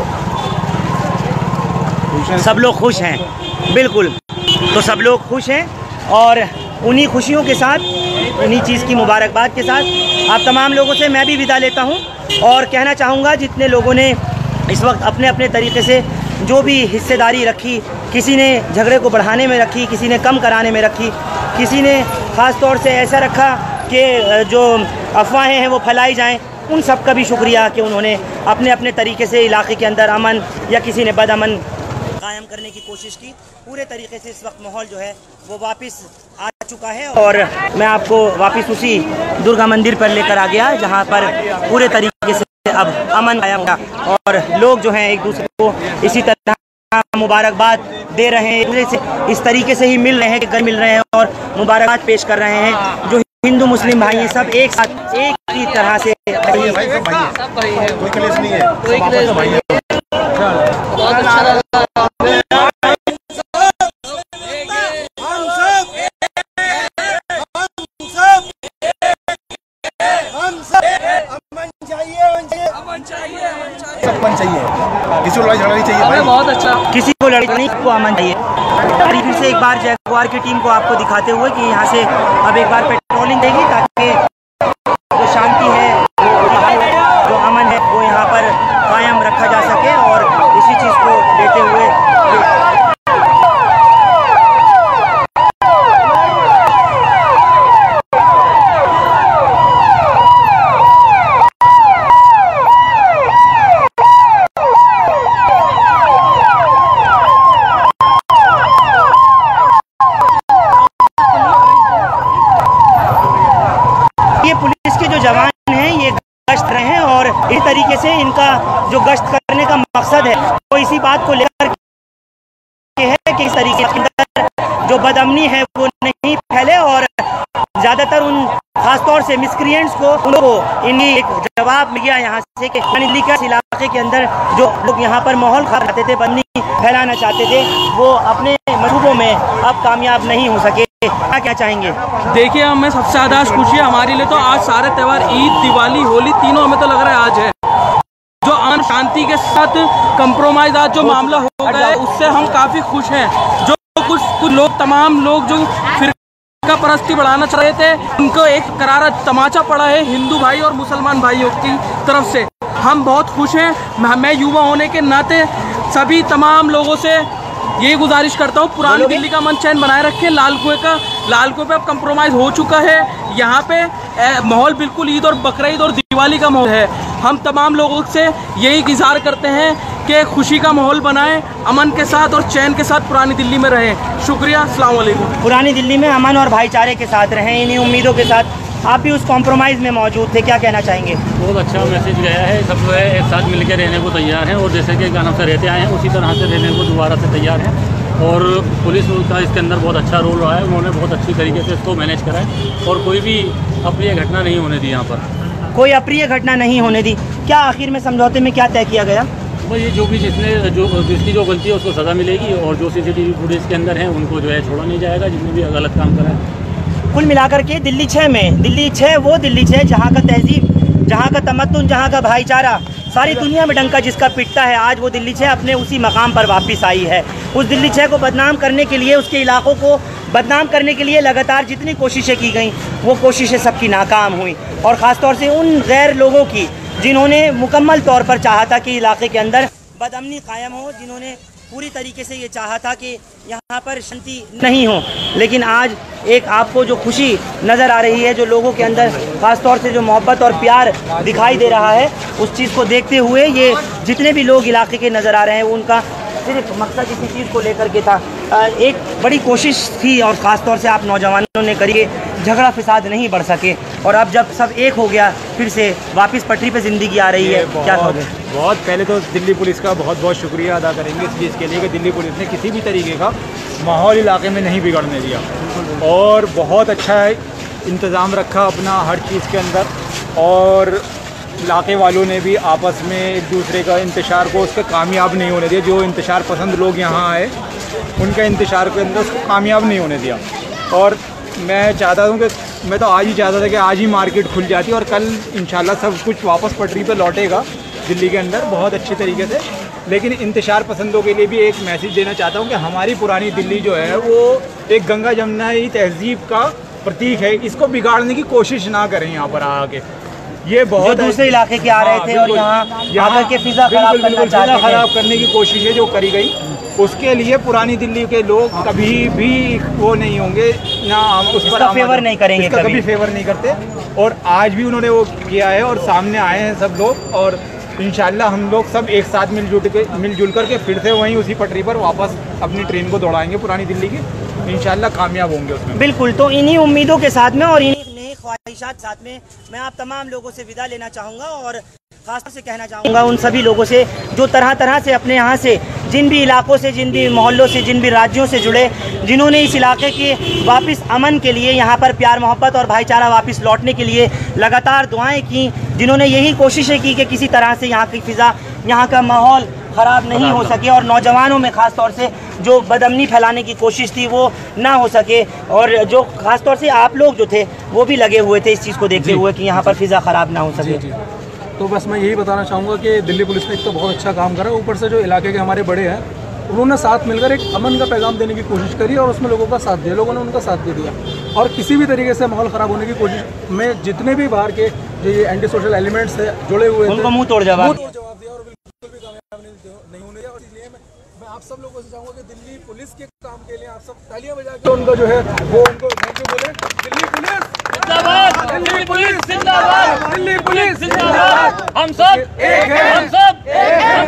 सब लोग खुश हैं, बिल्कुल। तो सब लोग खुश हैं और उन्हीं खुशियों के साथ, उन्हीं चीज़ की मुबारकबाद के साथ आप तमाम लोगों से मैं भी विदा लेता हूं और कहना चाहूँगा जितने लोगों ने इस वक्त अपने अपने तरीके से जो भी हिस्सेदारी रखी, किसी ने झगड़े को बढ़ाने में रखी, किसी ने कम कराने में रखी, किसी ने ख़ास तौर से ऐसा रखा कि जो अफवाहें हैं वो फैलाई जाएं, उन सब का भी शुक्रिया कि उन्होंने अपने अपने तरीके से इलाके के अंदर अमन या किसी ने बदअमन कायम करने की कोशिश की। पूरे तरीके से इस वक्त माहौल जो है वो वापस आ चुका है और मैं आपको वापस उसी दुर्गा मंदिर पर लेकर आ गया जहां पर पूरे तरीके से अब अमन कायम था और लोग जो हैं एक दूसरे को इसी तरह मुबारकबाद दे रहे हैं, एक दूसरे से इस तरीके से ही मिल रहे हैं, घर मिल रहे हैं और मुबारकबाद पेश कर रहे हैं। जो हिंदू मुस्लिम भाई हैं सब एक साथ एक ही तरह से बहुत अच्छा लगा। अमन चाहिए, किसी को लड़ाई झगड़ा नहीं चाहिए भाई। बहुत अच्छा, किसी को लड़ाई नहीं, को अमन चाहिए। फिर से एक बार जगुआर की टीम को आपको दिखाते हुए कि यहाँ से अब एक बार पेट्रोलिंग देगी ताकि जो शांति है, जो अमन है वो यहाँ पर कायम रखा जा सके और इसी चीज़ को लेते हुए जवान हैं ये गश्त रहे हैं और इस तरीके से इनका जो गश्त करने का मकसद है वो इसी बात को लेकर के है कि इस तरीके के अंदर जो बदअमनी है वो नहीं फैले और ज़्यादातर उन खासतौर से मिसक्रिएंट्स को उनको इन्हीं एक जवाब मिल गया यहाँ से कि दिल्ली के इलाके के अंदर जो लोग यहाँ पर माहौल खाते थे, बदअमनी फैलाना चाहते थे, वो अपने मंसूबों में अब कामयाब नहीं हो सके। क्या चाहेंगे? देखिए, हमें सबसे ज़्यादा खुशी है हमारे लिए तो आज सारे त्यौहार, ईद, दिवाली, होली, तीनों हमें तो लग रहा है आज है जो अमन शांति के साथ कंप्रोमाइज आज जो मामला हो गया है उससे हम काफ़ी खुश हैं। जो कुछ लोग, तमाम लोग जो फिरका परस्ती बढ़ाना चाह रहे थे, उनको एक करारा तमाचा पड़ा है हिंदू भाई और मुसलमान भाइयों की तरफ से। हम बहुत खुश हैं। मैं युवा होने के नाते सभी तमाम लोगों से यही गुजारिश करता हूँ, पुरानी दिल्ली का अमन चैन बनाए रखें। लाल कुएं पे अब कंप्रोमाइज़ हो चुका है। यहाँ पे माहौल बिल्कुल ईद और बकरीद और दिवाली का माहौल है। हम तमाम लोगों से यही गुज़ार करते हैं कि खुशी का माहौल बनाएं, अमन के साथ और चैन के साथ पुरानी दिल्ली में रहें। शुक्रिया, अस्सलाम वालेकुम। पुरानी दिल्ली में अमन और भाईचारे के साथ रहें, इन्हीं उम्मीदों के साथ आप भी उस कॉम्प्रोमाइज़ में मौजूद थे, क्या कहना चाहेंगे? बहुत अच्छा मैसेज गया है। सब जो है एक साथ मिलकर रहने को तैयार हैं और जैसे कि गानों से रहते आए हैं उसी तरह से रहने को दोबारा से तैयार हैं। और पुलिस का इसके अंदर बहुत अच्छा रोल रहा है, उन्होंने बहुत अच्छी तरीके से इसको मैनेज करा है और कोई भी अप्रिय घटना नहीं होने दी। यहाँ पर कोई अप्रिय घटना नहीं होने दी। क्या आखिर में समझौते में क्या तय किया गया? बस ये जो भी जिसकी जो गलती है उसको सज़ा मिलेगी और जो CCTV फुटेज के अंदर है उनको जो है छोड़ा नहीं जाएगा, जिसने भी गलत काम करा है। कुल मिलाकर के दिल्ली 6 में, दिल्ली 6 वो दिल्ली 6 जहाँ का तहजीब, जहाँ का तमद्दुन, जहाँ का भाईचारा सारी दुनिया में डंका जिसका पिटता है, आज वो दिल्ली 6 अपने उसी मकाम पर वापस आई है। उस दिल्ली 6 को बदनाम करने के लिए, उसके इलाकों को बदनाम करने के लिए लगातार जितनी कोशिशें की गई वो कोशिशें सबकी नाकाम हुई और ख़ास तौर से उन गैर लोगों की जिन्होंने मुकम्मल तौर पर चाहा था कि इलाके के अंदर बदअमनी कायम हो, जिन्होंने पूरी तरीके से ये चाहा था कि यहाँ पर शांति नहीं हो। लेकिन आज एक आपको जो खुशी नज़र आ रही है, जो लोगों के अंदर ख़ास तौर से जो मोहब्बत और प्यार दिखाई दे रहा है, उस चीज़ को देखते हुए ये जितने भी लोग इलाके के नज़र आ रहे हैं उनका सिर्फ मकसद इसी चीज़ को लेकर के था। एक बड़ी कोशिश थी और ख़ास तौर से आप नौजवानों ने करी, झगड़ा फिसाद नहीं बढ़ सके और अब जब सब एक हो गया फिर से वापस पटरी पे ज़िंदगी आ रही है। क्या कहोगे? बहुत पहले तो दिल्ली पुलिस का बहुत बहुत शुक्रिया अदा करेंगे इस चीज़ के लिए कि दिल्ली पुलिस ने किसी भी तरीके का माहौल इलाके में नहीं बिगड़ने दिया और बहुत अच्छा इंतज़ाम रखा अपना हर चीज़ के अंदर। और इलाके वालों ने भी आपस में एक दूसरे का इंतशार को उसके कामयाब नहीं होने दिया। जो इंतशार पसंद लोग यहाँ आए उनका इंतशार के अंदर उसको कामयाब नहीं होने दिया। और मैं चाहता हूँ कि मैं तो आज ही चाहता था कि आज ही मार्केट खुल जाती और कल इंशाल्लाह सब कुछ वापस पटरी पे लौटेगा दिल्ली के अंदर बहुत अच्छी तरीके से। लेकिन इंतशार पसंदों के लिए भी एक मैसेज देना चाहता हूँ कि हमारी पुरानी दिल्ली जो है वो एक गंगा जमुनाई तहजीब का प्रतीक है, इसको बिगाड़ने की कोशिश ना करें। यहाँ पर आके ये बहुत दूसरे इलाके के आ रहे थे और यहाँ आकर के फिजा खराब करने की कोशिश है जो करी गई, उसके लिए पुरानी दिल्ली के लोग कभी भी वो नहीं होंगे ना, उस पर फेवर नहीं करेंगे, कभी फेवर नहीं करते। और आज भी उन्होंने वो किया है और सामने आए हैं सब लोग और इंशाल्लाह हम लोग सब एक साथ मिलजुल करके फिर से वहीं उसी पटरी पर वापस अपनी ट्रेन को दौड़ाएंगे पुरानी दिल्ली की, इंशाल्लाह कामयाब होंगे उसमें। बिल्कुल, तो इन्हीं उम्मीदों के साथ में और इन्हीं नई ख्वाहिशात साथ में मैं आप तमाम लोगों से विदा लेना चाहूँगा और खासतौर से कहना चाहूँगा उन सभी लोगों से जो तरह तरह से अपने यहाँ से, जिन भी इलाकों से, जिन भी मोहल्लों से, जिन भी राज्यों से जुड़े, जिन्होंने इस इलाके के वापस अमन के लिए, यहाँ पर प्यार मोहब्बत और भाईचारा वापस लौटने के लिए लगातार दुआएं की, जिन्होंने यही कोशिशें की कि किसी तरह से यहाँ की फ़िज़ा, यहाँ का माहौल ख़राब नहीं हो सके और नौजवानों में ख़ास तौर से जो बदअमनी फैलाने की कोशिश थी वो ना हो सके। और जो ख़ास तौर से आप लोग जो थे वो भी लगे हुए थे इस चीज़ को देखते हुए कि यहाँ पर फ़िज़ा ख़राब ना हो सके। तो बस मैं यही बताना चाहूँगा कि दिल्ली पुलिस ने एक तो बहुत अच्छा काम करा, ऊपर से जो इलाके के हमारे बड़े हैं उन्होंने साथ मिलकर एक अमन का पैगाम देने की कोशिश करी और उसमें लोगों का साथ दिया, लोगों ने उनका साथ दे दिया। और किसी भी तरीके से माहौल ख़राब होने की कोशिश में जितने भी बाहर के जो ये एंटी सोशल एलिमेंट्स है जुड़े हुए उनको मुँह तोड़ जवाब दिया और बिल्कुल भी कामयाब नहीं होने दिया। और इसलिए मैं आप सब लोगों से चाहूँगा कि दिल्ली पुलिस के काम के लिए आप सब तालियां बजा के उनका जो है वो उनको थैंक यू बोले। दिल्ली पुलिस जिंदाबाद, दिल्ली पुलिस जिंदाबाद, दिल्ली पुलिस जिंदाबाद। हम सब एक हैं, हम सब एक हैं,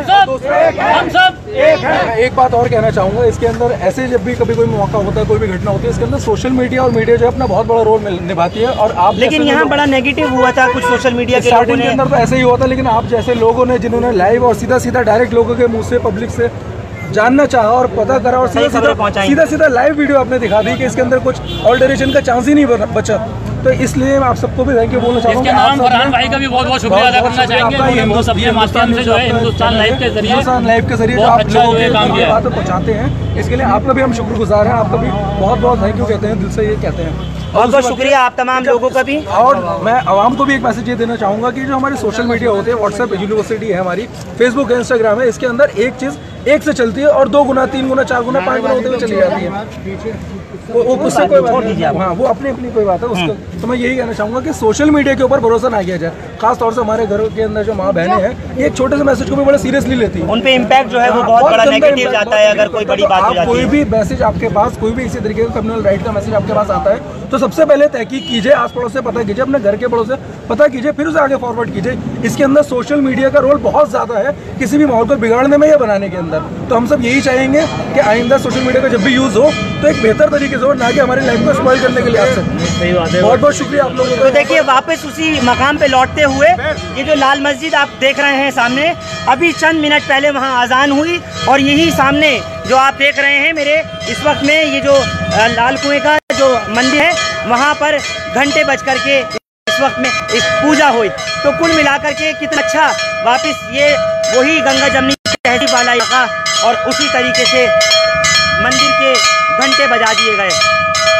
हम सब एक हैं। एक बात और कहना चाहूँगा, इसके अंदर ऐसे जब भी कभी कोई मौका होता है, कोई भी घटना होती है, इसके अंदर सोशल मीडिया और मीडिया जो है अपना बहुत बड़ा रोल निभाती है। और आप लेकिन यहाँ बड़ा नेगेटिव हुआ था कुछ सोशल मीडिया के लोगों ने, अंदर तो ऐसे ही हुआ था, लेकिन आप जैसे लोगों ने जिन्होंने लाइव और सीधा सीधा डायरेक्ट लोगों के मुँह से पब्लिक से जानना चाहा और पता करा और सीधा लाइव वीडियो आपने दिखा दी कि इसके अंदर कुछ ऑल्टरेशन का चांस ही नहीं बचा। तो इसलिए मैं आप सबको भी थैंक यू बोलना चाहूँगा। फरहान भाई का भी बहुत बहुत शुक्रिया अदा करना चाहेंगे, सबके माध्यम से जो है हिंदुस्तान लाइव के जरिए जो आप लोगों के बात पहुँचाते हैं, इसके लिए आपका भी हम शुक्रगुजार हैं। आपका भी बहुत बहुत थैंक यू कहते हैं, दिल से ये कहते हैं। बहुत बहुत शुक्रिया आप तमाम लोगों का भी। और मैं आवाम को भी एक मैसेज ये देना चाहूँगा कि जो हमारे सोशल मीडिया होते हैं, व्हाट्सएप यूनिवर्सिटी है हमारी, फेसबुक है, इंस्टाग्राम है, इसके अंदर एक चीज़ एक से चलती है और 2 गुना 3 गुना 4 गुना 5 गुना होते हुए चली जाती है। वो उससे कोई बात नहीं, हाँ वो अपनी कोई बात है उसका। तो मैं यही कहना चाहूँगा कि सोशल मीडिया के ऊपर भरोसा ना किया जाए। खास तौर से हमारे घरों के अंदर जो माँ बहनें हैं, ये एक छोटे से मैसेज को भी बड़ा सीरियसली लेती है। उन पे इम्पैक्ट जो है वो बहुत बड़ा नेगेटिव जाता है अगर कोई बड़ी बात हो जाती है। कोई भी मैसेज आपके पास, कोई भी इसी तरीके का कम्युनल राइट का मैसेज आपके पास आता है तो सबसे पहले तहकीक कीजिए, आस पड़ोस से पता कीजिए, अपने घर के पड़ोस से पता कीजिए, फिर उसे आगे फॉरवर्ड कीजिए। इसके अंदर सोशल मीडिया का रोल बहुत ज़्यादा है किसी भी माहौल को बिगाड़ने में या बनाने के अंदर। तो हम सब यही चाहेंगे कि आइंदा सोशल मीडिया का जब भी यूज़ हो तो एक बेहतर तरीके से हो, ना कि हमारी लाइफ को स्पॉइल करने के लिए। सही बात है, बहुत बहुत शुक्रिया आप लोगों को। तो देखिए वापस उसी मकाम पे लौटते हुए ये जो लाल मस्जिद आप देख रहे हैं सामने, अभी चंद मिनट पहले वहाँ अजान हुई और यही सामने जो आप देख रहे हैं मेरे इस वक्त में ये जो लाल कुएं का जो मंदिर है वहाँ पर घंटे बज करके इस वक्त में इस पूजा हुई। तो कुल मिलाकर के कितना अच्छा वापस ये वही गंगा जमनी तहजीब वाला इलाका और उसी तरीके से मंदिर के घंटे बजा दिए गए।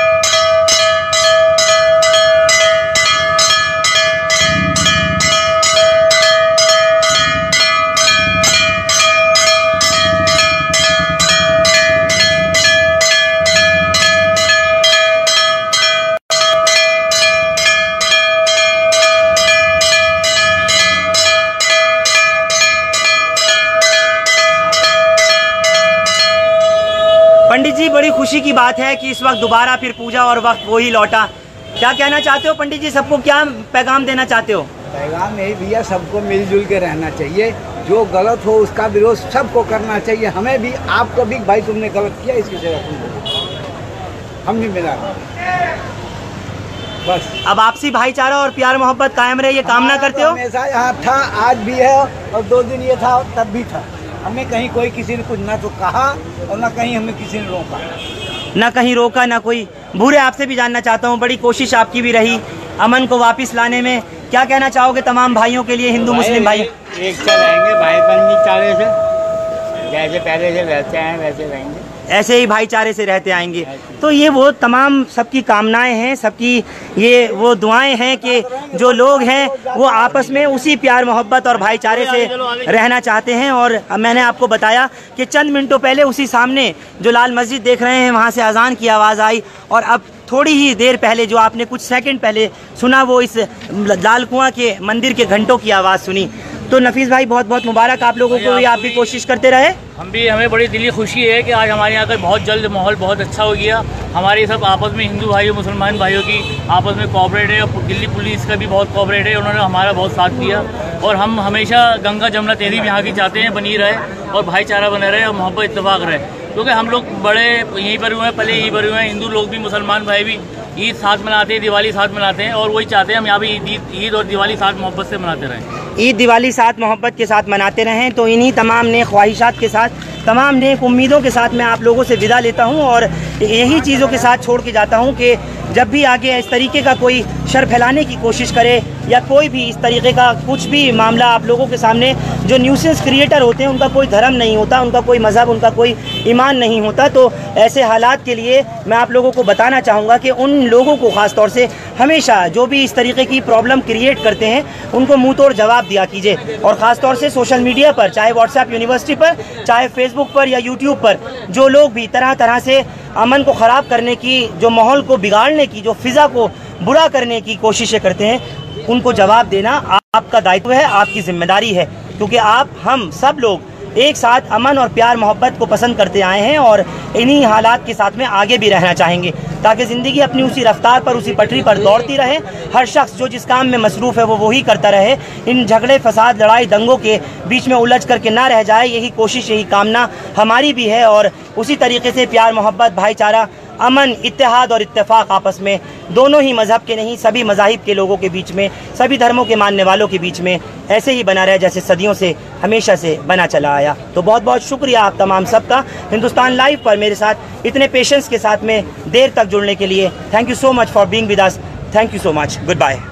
पंडित जी, बड़ी खुशी की बात है कि इस वक्त दोबारा फिर पूजा और वक्त वही लौटा। क्या कहना चाहते हो पंडित जी, सबको क्या पैगाम देना चाहते हो? पैगाम यही भैया, सबको मिलजुल के रहना चाहिए। जो गलत हो उसका विरोध सबको करना चाहिए। हमें भी, आपको भी, भाई तुमने गलत किया इसकी जगह तुम, हम भी मिला बस। अब आपसी भाईचारा और प्यार मोहब्बत कायम रहे, ये कामना करते हो? हमेशा यहाँ था, आज भी है और 2 दिन ये था तब भी था। हमें कहीं कोई किसी ने कुछ ना तो कहा और ना कहीं हमें किसी ने रोका, ना कहीं रोका ना कोई। भूरे, आपसे भी जानना चाहता हूँ, बड़ी कोशिश आपकी भी रही अमन को वापस लाने में, क्या कहना चाहोगे तमाम भाइयों के लिए, हिंदू मुस्लिम भाई? एक से रहेंगे भाईचारे से, जैसे पहले से रहते हैं वैसे रहेंगे, ऐसे ही भाईचारे से रहते आएंगे। तो ये वो तमाम सबकी कामनाएं हैं, सबकी ये वो दुआएं हैं कि जो लोग हैं वो आपस में उसी प्यार मोहब्बत और भाईचारे से रहना चाहते हैं। और मैंने आपको बताया कि चंद मिनटों पहले उसी सामने जो लाल मस्जिद देख रहे हैं वहाँ से अजान की आवाज़ आई और अब थोड़ी ही देर पहले जो आपने कुछ सेकंड पहले सुना वो इस लाल कुआं के मंदिर के घंटों की आवाज़ सुनी। तो नफीस भाई, बहुत बहुत मुबारक आप लोगों को, आप भी कोशिश करते रहे। हमें बड़ी दिली खुशी है कि आज हमारे यहाँ का बहुत जल्द माहौल बहुत अच्छा हो गया। हमारे सब आपस में हिंदू भाइयों मुसलमान भाइयों की आपस में कोऑपरेट है और दिल्ली पुलिस का भी बहुत कोऑपरेट है, उन्होंने हमारा बहुत साथ दिया। और हम हमेशा गंगा जमुना तहजीब यहाँ की चाहते हैं बनी रहे और भाईचारा बने रहे और मोहब्बत इत्तेफाक रहे, क्योंकि हम लोग बड़े यहीं पर हुए हैं, पहले यहीं पर हुए हैं। हिंदू लोग भी, मुसलमान भाई भी ईद साथ मनाते हैं, दिवाली साथ मनाते हैं और वही चाहते हैं हम यहाँ भी ईद और दिवाली साथ मोहब्बत से मनाते रहें। ईद दिवाली साथ मोहब्बत के साथ मनाते रहें। तो इन्हीं तमाम नेक ख्वाहिशात के साथ, तमाम नेक उम्मीदों के साथ मैं आप लोगों से विदा लेता हूं और यही चीज़ों के साथ छोड़ के जाता हूं कि जब भी आगे इस तरीके का कोई शर फैलाने की कोशिश करे या कोई भी इस तरीके का कुछ भी मामला आप लोगों के सामने, जो न्यूसेंस क्रिएटर होते हैं उनका कोई धर्म नहीं होता, उनका कोई मज़हब, उनका कोई ईमान नहीं होता। तो ऐसे हालात के लिए मैं आप लोगों को बताना चाहूँगा कि उन लोगों को ख़ास तौर से हमेशा जो भी इस तरीके की प्रॉब्लम क्रिएट करते हैं उनको मुँह तोड़ जवाब दिया कीजिए। और ख़ास तौर से सोशल मीडिया पर, चाहे व्हाट्सएप यूनिवर्सिटी पर, चाहे फेसबुक पर या यूट्यूब पर, जो लोग भी तरह तरह से अमन को ख़राब करने की, जो माहौल को बिगाड़ने की, जो फ़िज़ा को बुरा करने की कोशिशें करते हैं, उनको जवाब देना आपका दायित्व है, आपकी जिम्मेदारी है। क्योंकि हम सब लोग एक साथ अमन और प्यार मोहब्बत को पसंद करते आए हैं और इन्हीं हालात के साथ में आगे भी रहना चाहेंगे, ताकि ज़िंदगी अपनी उसी रफ्तार पर, उसी पटरी पर दौड़ती रहे। हर शख्स जो जिस काम में मसरूफ़ है वो वही करता रहे, इन झगड़े, फसाद, लड़ाई, दंगों के बीच में उलझ करके ना रह जाए। यही कोशिश, यही कामना हमारी भी है और उसी तरीके से प्यार मोहब्बत, भाईचारा अमन, इत्तेहाद और इत्तेफाक आपस में दोनों ही मज़हब के नहीं, सभी मज़ाहिब के लोगों के बीच में, सभी धर्मों के मानने वालों के बीच में ऐसे ही बना रहे जैसे सदियों से हमेशा से बना चला आया। तो बहुत बहुत शुक्रिया आप तमाम सबका हिंदुस्तान लाइव पर मेरे साथ इतने पेशेंस के साथ में देर तक जुड़ने के लिए। Thank you so much for being with us. Thank you so much. Good bye.